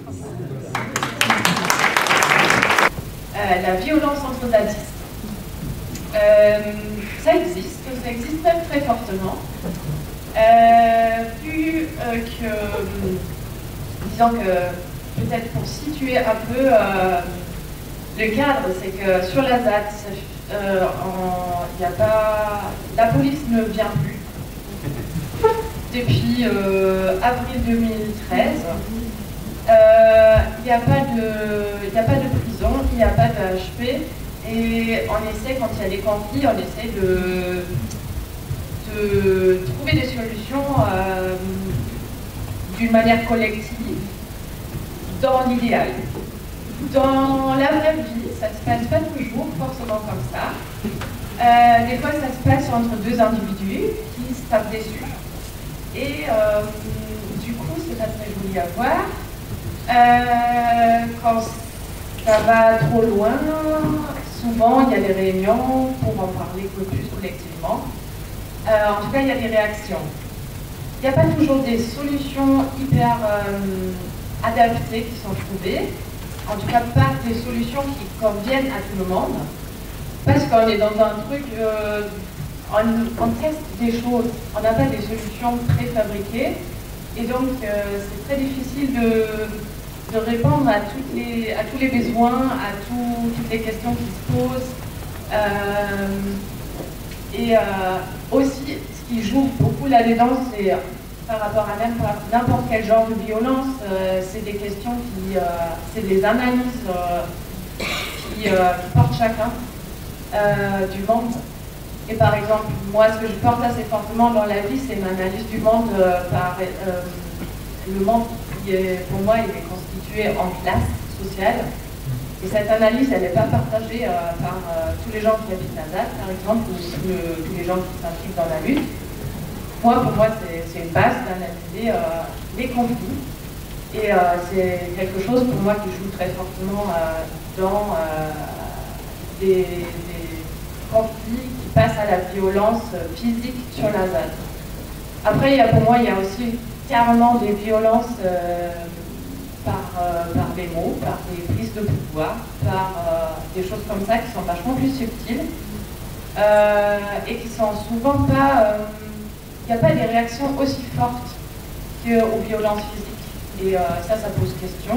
La violence entre zadistes. Ça existe même très fortement. Disons que, peut-être pour situer un peu le cadre, c'est que sur la ZAD, il n'y a pas La police ne vient plus. Depuis avril 2013, il n'y a pas de prison, il n'y a pas de HP, et on essaie, quand il y a des conflits, on essaie de trouver des solutions d'une manière collective, dans l'idéal. Dans la vraie vie, ça ne se passe pas toujours forcément comme ça. Des fois, ça se passe entre deux individus qui se tapent dessus. Et du coup, c'est pas très joli à voir. Quand ça va trop loin, souvent, il y a des réunions pour en parler plus collectivement. En tout cas, il y a des réactions. Il n'y a pas toujours des solutions hyper adaptées qui sont trouvées. En tout cas, pas des solutions qui conviennent à tout le monde. Parce qu'on est dans un truc, on teste des choses, on n'a pas des solutions préfabriquées. Et donc, c'est très difficile de répondre à tous les besoins, à toutes les questions qui se posent. Et aussi, ce qui joue beaucoup là-dedans, c'est par rapport à n'importe quel genre de violence, c'est des questions c'est des analyses qui portent chacun du monde. Et par exemple, moi, ce que je porte assez fortement dans la vie, c'est une analyse du monde par le monde qui est, pour moi, il est constitué en classes sociales. Et cette analyse, elle n'est pas partagée par tous les gens qui habitent la ZAD, par exemple, ou tous les gens qui s'impliquent dans la lutte. Pour moi, c'est une base d'analyser les conflits. Et c'est quelque chose, pour moi, qui joue très fortement dans des conflits qui passent à la violence physique sur la ZAD. Après, pour moi, il y a aussi carrément des violences par les mots, par des prises de pouvoir, par des choses comme ça qui sont vachement plus subtiles et qui sont souvent pas... Il n'y a pas des réactions aussi fortes qu'aux violences physiques. Et ça pose question.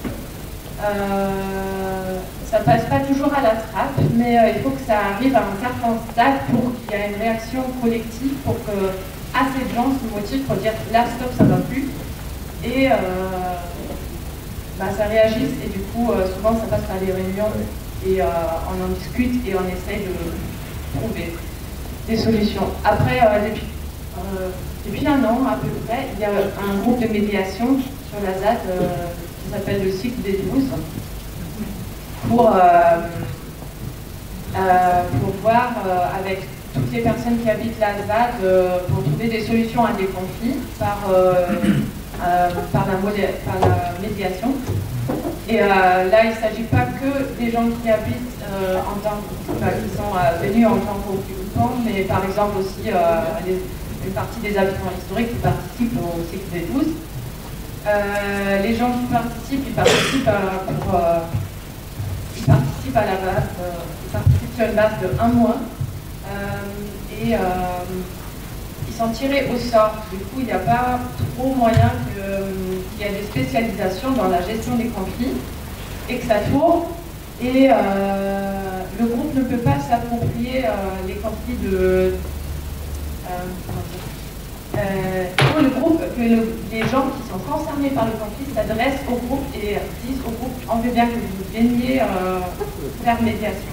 Ça passe pas toujours à la trappe, mais il faut que ça arrive à un certain stade pour qu'il y ait une réaction collective, pour que assez de gens se motivent pour dire là, stop, ça va plus. Et ça réagisse, et du coup, souvent ça passe par des réunions, et on en discute, et on essaye de trouver des solutions. Après, depuis un an à peu près, il y a un groupe de médiation sur la ZAD qui s'appelle le cycle des 12 pour voir avec toutes les personnes qui habitent la ZAD pour trouver des solutions à des conflits par la médiation. Et là, il ne s'agit pas que des gens qui habitent qui sont venus en tant qu'occupants, mais par exemple aussi une partie des habitants historiques qui participent au cycle des 12. Les gens qui participent, ils participent à la base, ils participent sur une base de 1 mois. Et ils sont tirés au sort. Du coup, il n'y a pas trop moyen qu'il y ait des spécialisations dans la gestion des conflits et que ça tourne. Et le groupe ne peut pas s'approprier les conflits le groupe, les gens qui sont concernés par le conflit s'adressent au groupe et disent au groupe on veut bien que vous veniez faire médiation.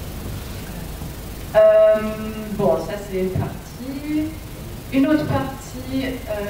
Bon, ça c'est une partie. Une autre partie,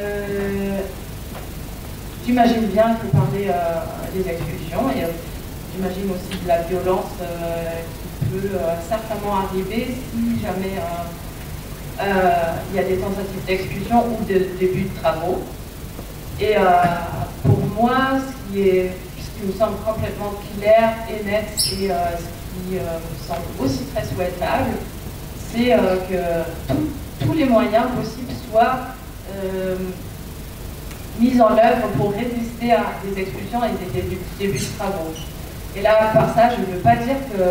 j'imagine bien que parler des expulsions, et j'imagine aussi de la violence qui peut certainement arriver si jamais il y a des tentatives d'expulsion ou de début de travaux. Et pour moi, ce qui me semble complètement clair et net et ce qui me semble aussi très souhaitable, c'est que tous les moyens possibles soient mis en œuvre pour résister à des expulsions et des débuts de travaux. Et là, par ça, je ne veux pas dire que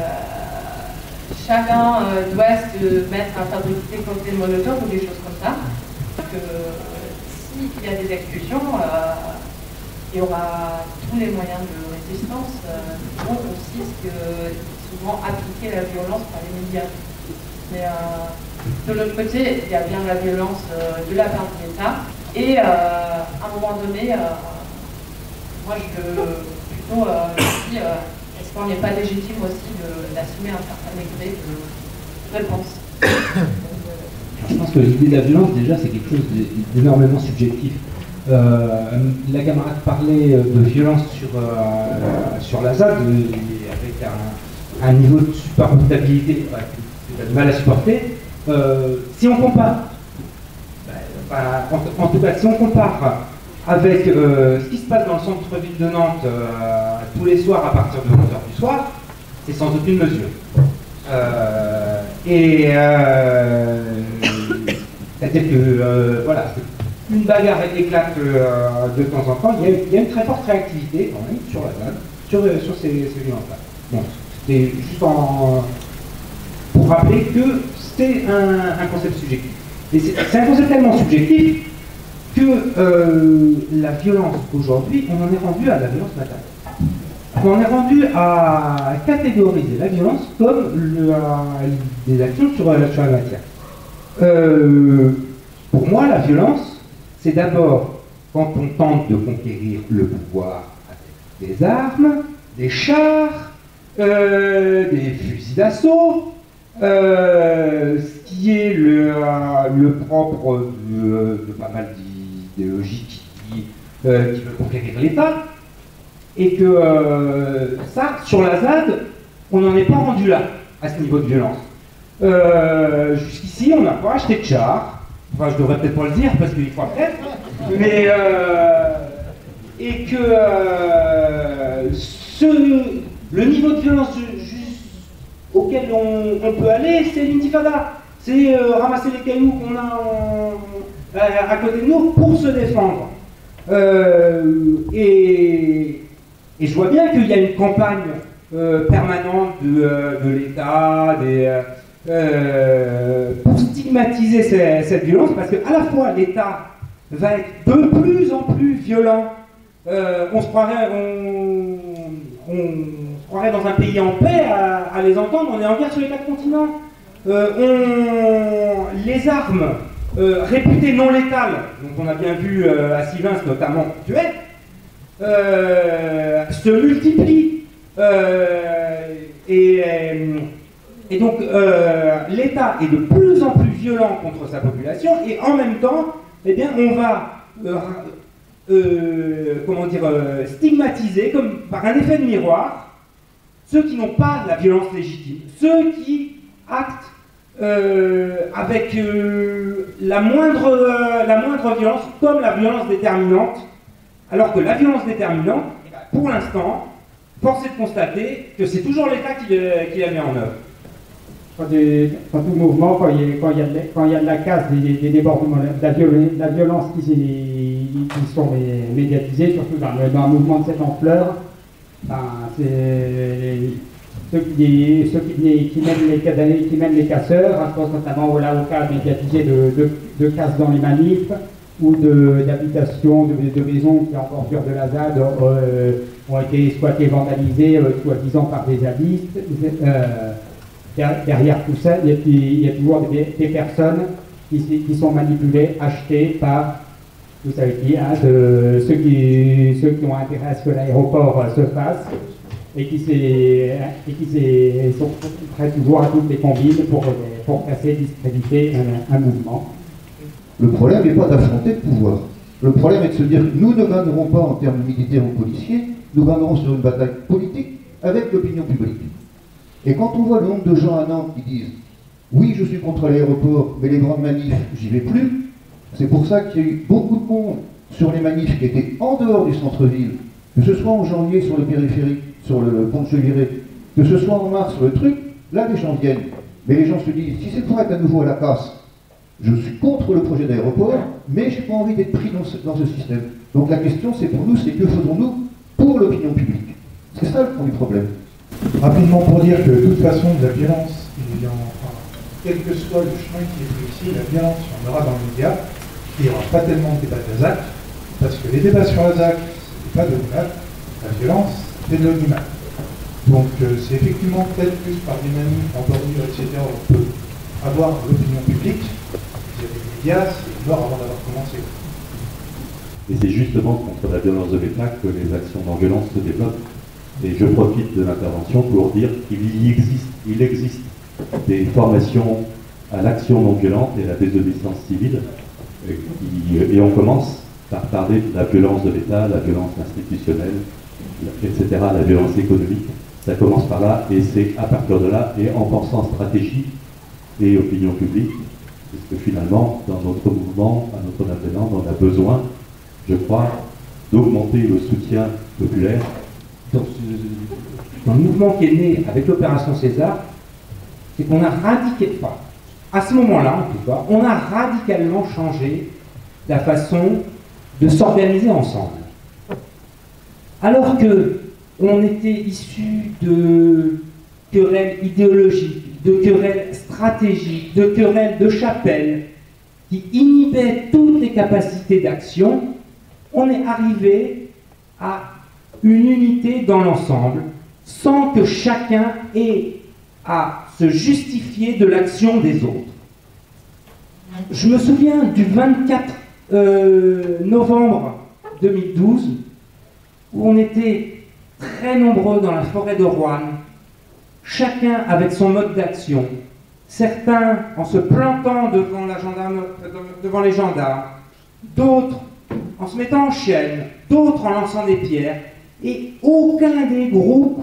chacun doit se mettre à fabriquer des cocktails Molotov ou des choses comme ça. Que s'il y a des expulsions, il y aura tous les moyens de résistance, dont aussi ce que souvent appliquer la violence par les médias. Mais De l'autre côté, il y a bien la violence de la part de l'État. Et à un moment donné, moi je plutôt dis, est-ce qu'on n'est pas légitime aussi d'assumer un certain degré de réponse? Je pense que l'idée de la violence, déjà, c'est quelque chose d'énormément subjectif. La camarade parlait de violence sur la ZAD, avec un niveau de supportabilité qui a du mal à supporter. Si on compare, en tout cas, si on compare avec ce qui se passe dans le centre-ville de Nantes tous les soirs à partir de 11h du soir, c'est sans aucune mesure. C'est-à-dire que, voilà, une bagarre éclate de temps en temps, il y a une très forte réactivité quand même sur la ZAD, sur ces violences-là. Bon, c'était juste pour rappeler que c'est un concept subjectif. Et c'est un concept tellement subjectif que la violence aujourd'hui, on en est rendu à la violence matérielle. On en est rendu à catégoriser la violence comme des actions sur la matière. Pour moi, la violence, c'est d'abord quand on tente de conquérir le pouvoir avec des armes, des chars, des fusils d'assaut, ce qui est le propre de pas mal d'idéologies qui veulent conquérir l'État. Et que ça, sur la ZAD, on n'en est pas rendu là, à ce niveau de violence. Jusqu'ici, on n'a pas acheté de char. Enfin, je devrais peut-être pas le dire parce qu'il faut après. Mais et que le niveau de violence auquel on peut aller, c'est l'intifada. C'est ramasser les cailloux qu'on a à côté de nous pour se défendre. Et je vois bien qu'il y a une campagne permanente de l'État pour stigmatiser cette violence, parce qu'à la fois l'État va être de plus en plus violent. On se croirait dans un pays en paix à les entendre, on est en guerre sur les 4 continents. Les armes réputées non létales, donc on a bien vu à Sivins notamment tuées, se multiplient. Et donc l'État est de plus en plus violent contre sa population, et en même temps, eh bien, on va stigmatiser, comme par un effet de miroir, ceux qui n'ont pas la violence légitime, ceux qui actent avec la moindre violence comme la violence déterminante, alors que la violence déterminante, pour l'instant, force est de constater que c'est toujours l'État qui la met en œuvre. Quand tout mouvement, quand il y a de la casse, des débordements, de la violence qui sont médiatisés, surtout dans un mouvement de cette ampleur, c'est ceux qui mènent les casseurs, je pense notamment au cas médiatisé de casse dans les manifs, ou d'habitations, de maisons qui, en bordure de la ZAD, ont été exploitées, vandalisées, soi-disant par des zadistes. Derrière tout ça, il y a toujours des personnes qui sont manipulées, achetées par, vous savez qui, ceux qui ont intérêt à ce que l'aéroport se fasse, et qui sont prêts toujours à toutes les combines pour casser, discréditer un mouvement. Le problème n'est pas d'affronter le pouvoir. Le problème est de se dire que nous ne gagnerons pas en termes militaires ou policiers, nous gagnerons sur une bataille politique avec l'opinion publique. Et quand on voit le nombre de gens à Nantes qui disent « Oui, je suis contre l'aéroport, mais les grandes manifs, j'y vais plus », c'est pour ça qu'il y a eu beaucoup de monde sur les manifs qui étaient en dehors du centre-ville, que ce soit en janvier sur le périphérique, sur le pont de Cheviré, que ce soit en mars sur le truc, là les gens viennent. Mais les gens se disent « Si c'est pour être à nouveau à la casse, je suis contre le projet d'aéroport, mais je n'ai pas envie d'être pris dans ce système. » Donc la question, c'est pour nous, c'est que faisons-nous pour l'opinion publique? C'est ça le fond du problème. Rapidement pour dire que de toute façon, de la violence, quel que soit le chemin qui est pris ici, la violence, il y en aura dans le média, il n'y aura pas tellement de débats de la ZAC, parce que les débats sur la ZAC, c'est pas de l'audimat, la violence, c'est de l'audimat. Donc c'est effectivement peut-être plus par des manifs en bordure, etc., on peut avoir l'opinion publique, il y a des médias, c'est mort avant d'avoir commencé. Et c'est justement contre la violence de l'État que les actions non-violence se développent. Et je profite de l'intervention pour dire qu'il existe des formations à l'action non-violente et à la désobéissance civile. Et on commence par parler de la violence de l'État, la violence institutionnelle, etc., la violence économique. Ça commence par là, et c'est à partir de là, et en pensant stratégie et opinion publique, parce que finalement, dans notre mouvement, à notre maintenant, on a besoin, je crois, d'augmenter le soutien populaire. Dans le mouvement qui est né avec l'opération César, c'est qu'on a radicalement, à ce moment-là en tout cas, on a radicalement changé la façon de s'organiser ensemble. Alors que on était issus de querelles idéologiques, de querelles stratégiques, de querelles de chapelle, qui inhibaient toutes les capacités d'action, on est arrivé à une unité dans l'ensemble, sans que chacun ait à se justifier de l'action des autres. Je me souviens du 24 novembre 2012, où on était très nombreux dans la forêt de Roanne, chacun avec son mode d'action, certains en se plantant devant les gendarmes, d'autres en se mettant en chaîne, d'autres en lançant des pierres, et aucun des groupes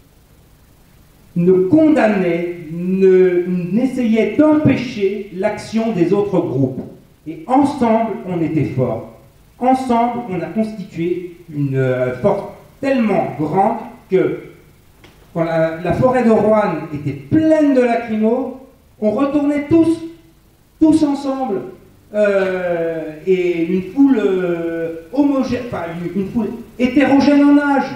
ne condamnait, n'essayait d'empêcher l'action des autres groupes. Et ensemble, on était forts. Ensemble, on a constitué une force tellement grande que quand la forêt de Roanne était pleine de lacrymos, on retournait tous ensemble. Et une foule homogène, enfin une foule hétérogène en âge,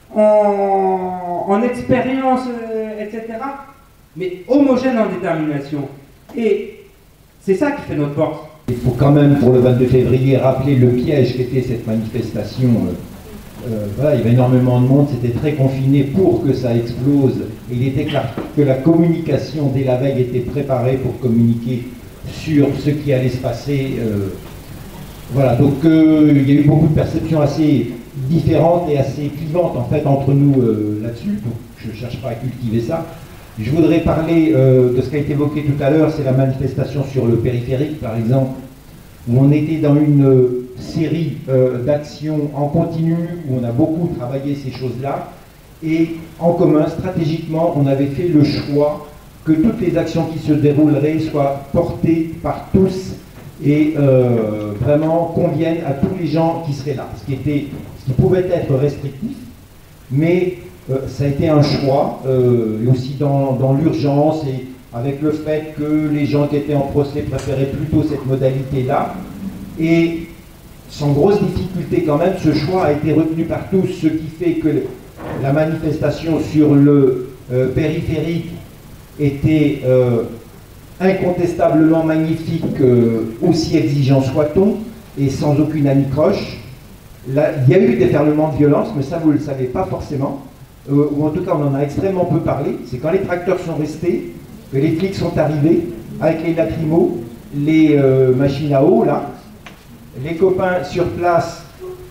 en expérience, etc., mais homogène en détermination. Et c'est ça qui fait notre force. Il faut quand même, pour le 22 février, rappeler le piège qu'était cette manifestation. Voilà, il y avait énormément de monde, c'était très confiné pour que ça explose. Et il était clair que la communication dès la veille était préparée pour communiquer sur ce qui allait se passer. Voilà, donc il y a eu beaucoup de perceptions assez différentes et assez clivantes en fait entre nous là-dessus. Donc je ne cherche pas à cultiver ça. Je voudrais parler de ce qui a été évoqué tout à l'heure, c'est la manifestation sur le périphérique par exemple, où on était dans une série d'actions en continu, où on a beaucoup travaillé ces choses-là, et en commun, stratégiquement, on avait fait le choix que toutes les actions qui se dérouleraient soient portées par tous et vraiment conviennent à tous les gens qui seraient là. Ce qui pouvait être restrictif, mais ça a été un choix, et aussi dans l'urgence, et avec le fait que les gens qui étaient en procès préféraient plutôt cette modalité-là. Et sans grosse difficulté quand même, ce choix a été retenu par tous, ce qui fait que la manifestation sur le périphérique était incontestablement magnifique, aussi exigeant soit-on, et sans aucune anicroche. Là, il y a eu des déferlements de violence, mais ça vous ne le savez pas forcément, ou en tout cas on en a extrêmement peu parlé. C'est quand les tracteurs sont restés, que les flics sont arrivés, avec les lacrymos, les machines à eau, là. Les copains sur place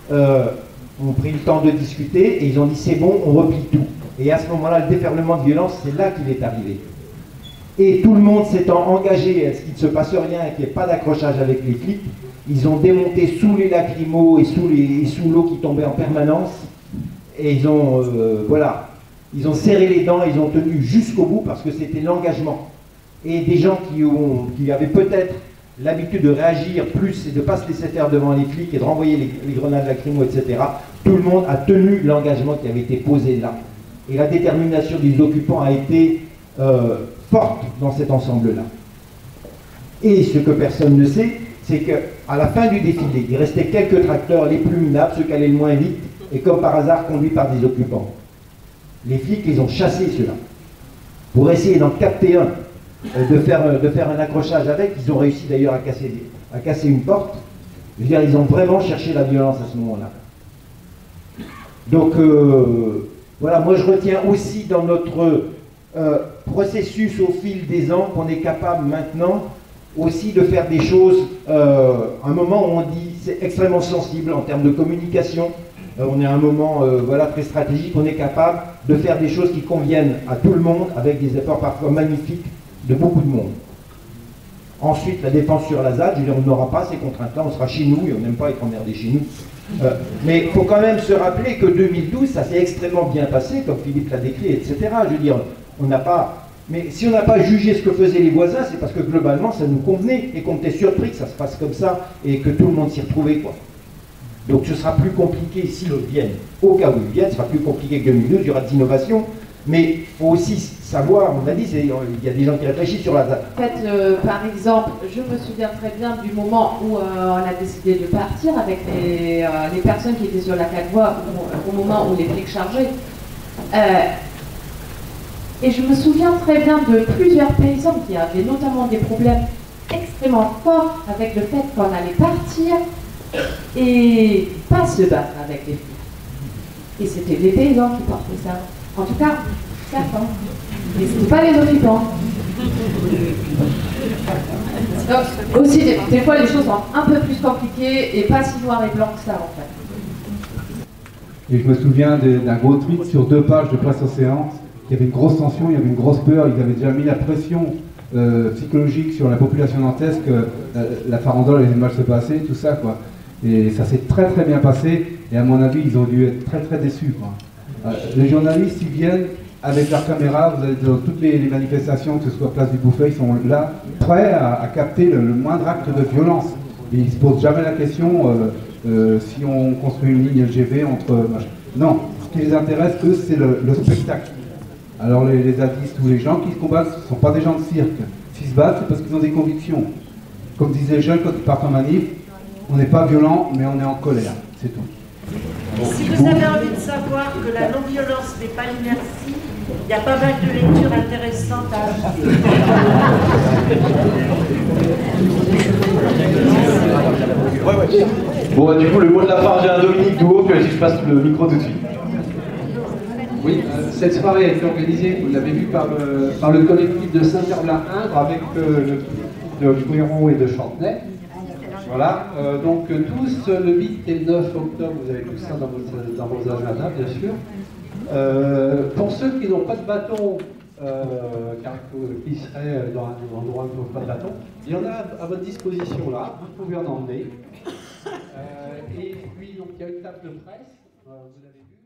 ont pris le temps de discuter, et ils ont dit c'est bon, on replie tout. Et à ce moment-là, le déferlement de violence, c'est là qu'il est arrivé. Et tout le monde s'étant engagé à ce qu'il ne se passe rien et qu'il n'y ait pas d'accrochage avec les flics, ils ont démonté sous les lacrymos et sous l'eau qui tombait en permanence. Et ils ont, voilà, ils ont serré les dents, ils ont tenu jusqu'au bout parce que c'était l'engagement. Et des gens qui avaient peut-être l'habitude de réagir plus et de ne pas se laisser faire devant les flics et de renvoyer les grenades lacrymo, etc. Tout le monde a tenu l'engagement qui avait été posé là. Et la détermination des occupants a été forte dans cet ensemble-là. Et ce que personne ne sait, c'est qu'à la fin du défilé, il restait quelques tracteurs les plus minables, ceux qui allaient le moins vite, et comme par hasard conduits par des occupants. Les flics les ont chassés, ceux-là. Pour essayer d'en capter un, de faire un accrochage avec, ils ont réussi d'ailleurs à casser une porte. Je veux dire, ils ont vraiment cherché la violence à ce moment-là. Donc, voilà, moi je retiens aussi dans notre processus au fil des ans qu'on est capable maintenant aussi de faire des choses, un moment où on dit c'est extrêmement sensible en termes de communication, on est à un moment voilà, très stratégique, on est capable de faire des choses qui conviennent à tout le monde avec des efforts parfois magnifiques de beaucoup de monde. Ensuite, la défense sur la ZAD, je veux dire, on n'aura pas ces contraintes-là, on sera chez nous et on n'aime pas être emmerdé chez nous. Mais il faut quand même se rappeler que 2012, ça s'est extrêmement bien passé, comme Philippe l'a décrit, etc. Je veux dire, on n'a pas... Mais si on n'a pas jugé ce que faisaient les voisins, c'est parce que globalement, ça nous convenait et qu'on était surpris que ça se passe comme ça et que tout le monde s'y retrouvait, quoi. Donc ce sera plus compliqué s'ils viennent. Au cas où ils viennent, ce sera plus compliqué que 2012, il y aura des innovations. Mais il faut aussi savoir, on a dit, il y a des gens qui réfléchissent sur la ZAD. En fait, par exemple, je me souviens très bien du moment où on a décidé de partir avec les personnes qui étaient sur la 4 voies au moment où les flics chargeaient. Et je me souviens très bien de plusieurs paysans qui avaient notamment des problèmes extrêmement forts avec le fait qu'on allait partir et pas se battre avec les flics. Et c'était les paysans qui portaient ça. En tout cas, certains. Et ce n'était pas les occupants. Donc, aussi, des fois, les choses sont un peu plus compliquées et pas si noir et blanc que ça, en fait. Et je me souviens d'un gros tweet sur 2 pages de Presse Océan. Il y avait une grosse tension, il y avait une grosse peur. Ils avaient déjà mis la pression psychologique sur la population nantaise que la farandole allait mal se passer, tout ça, quoi. Et ça s'est très très bien passé. Et à mon avis, ils ont dû être très très déçus, quoi. Les journalistes, ils viennent avec leur caméra, vous êtes dans toutes les manifestations, que ce soit Place du Bouffay, ils sont là, prêts à capter le moindre acte de violence. Et ils ne se posent jamais la question si on construit une ligne LGV entre... Non, ce qui les intéresse, eux, c'est le spectacle. Alors les zadistes ou les gens qui se combattent, ce ne sont pas des gens de cirque. S'ils se battent, c'est parce qu'ils ont des convictions. Comme disaient les jeunes quand ils partent en manif, on n'est pas violent, mais on est en colère, c'est tout. Si vous avez envie de savoir que la non-violence n'est pas l'inertie, il y a pas mal de lectures intéressantes à ajouter. Bon, du coup, le mot de la fin, j'ai un Dominique Douault, puis je passe le micro tout de suite. Oui, cette soirée a été organisée, vous l'avez vu, par le collectif de Saint-Herblain-Indre avec de Fouilleron et de Chantenay. Voilà, donc tous le 8 et le 9 octobre, vous avez tout ça dans vos agendas, bien sûr. Pour ceux qui n'ont pas de bâton, qui seraient dans un endroit où ils n'ont pas de bâton, il y en a à votre disposition là, vous pouvez en emmener. Et puis, donc, il y a une table de presse, vous l'avez vu.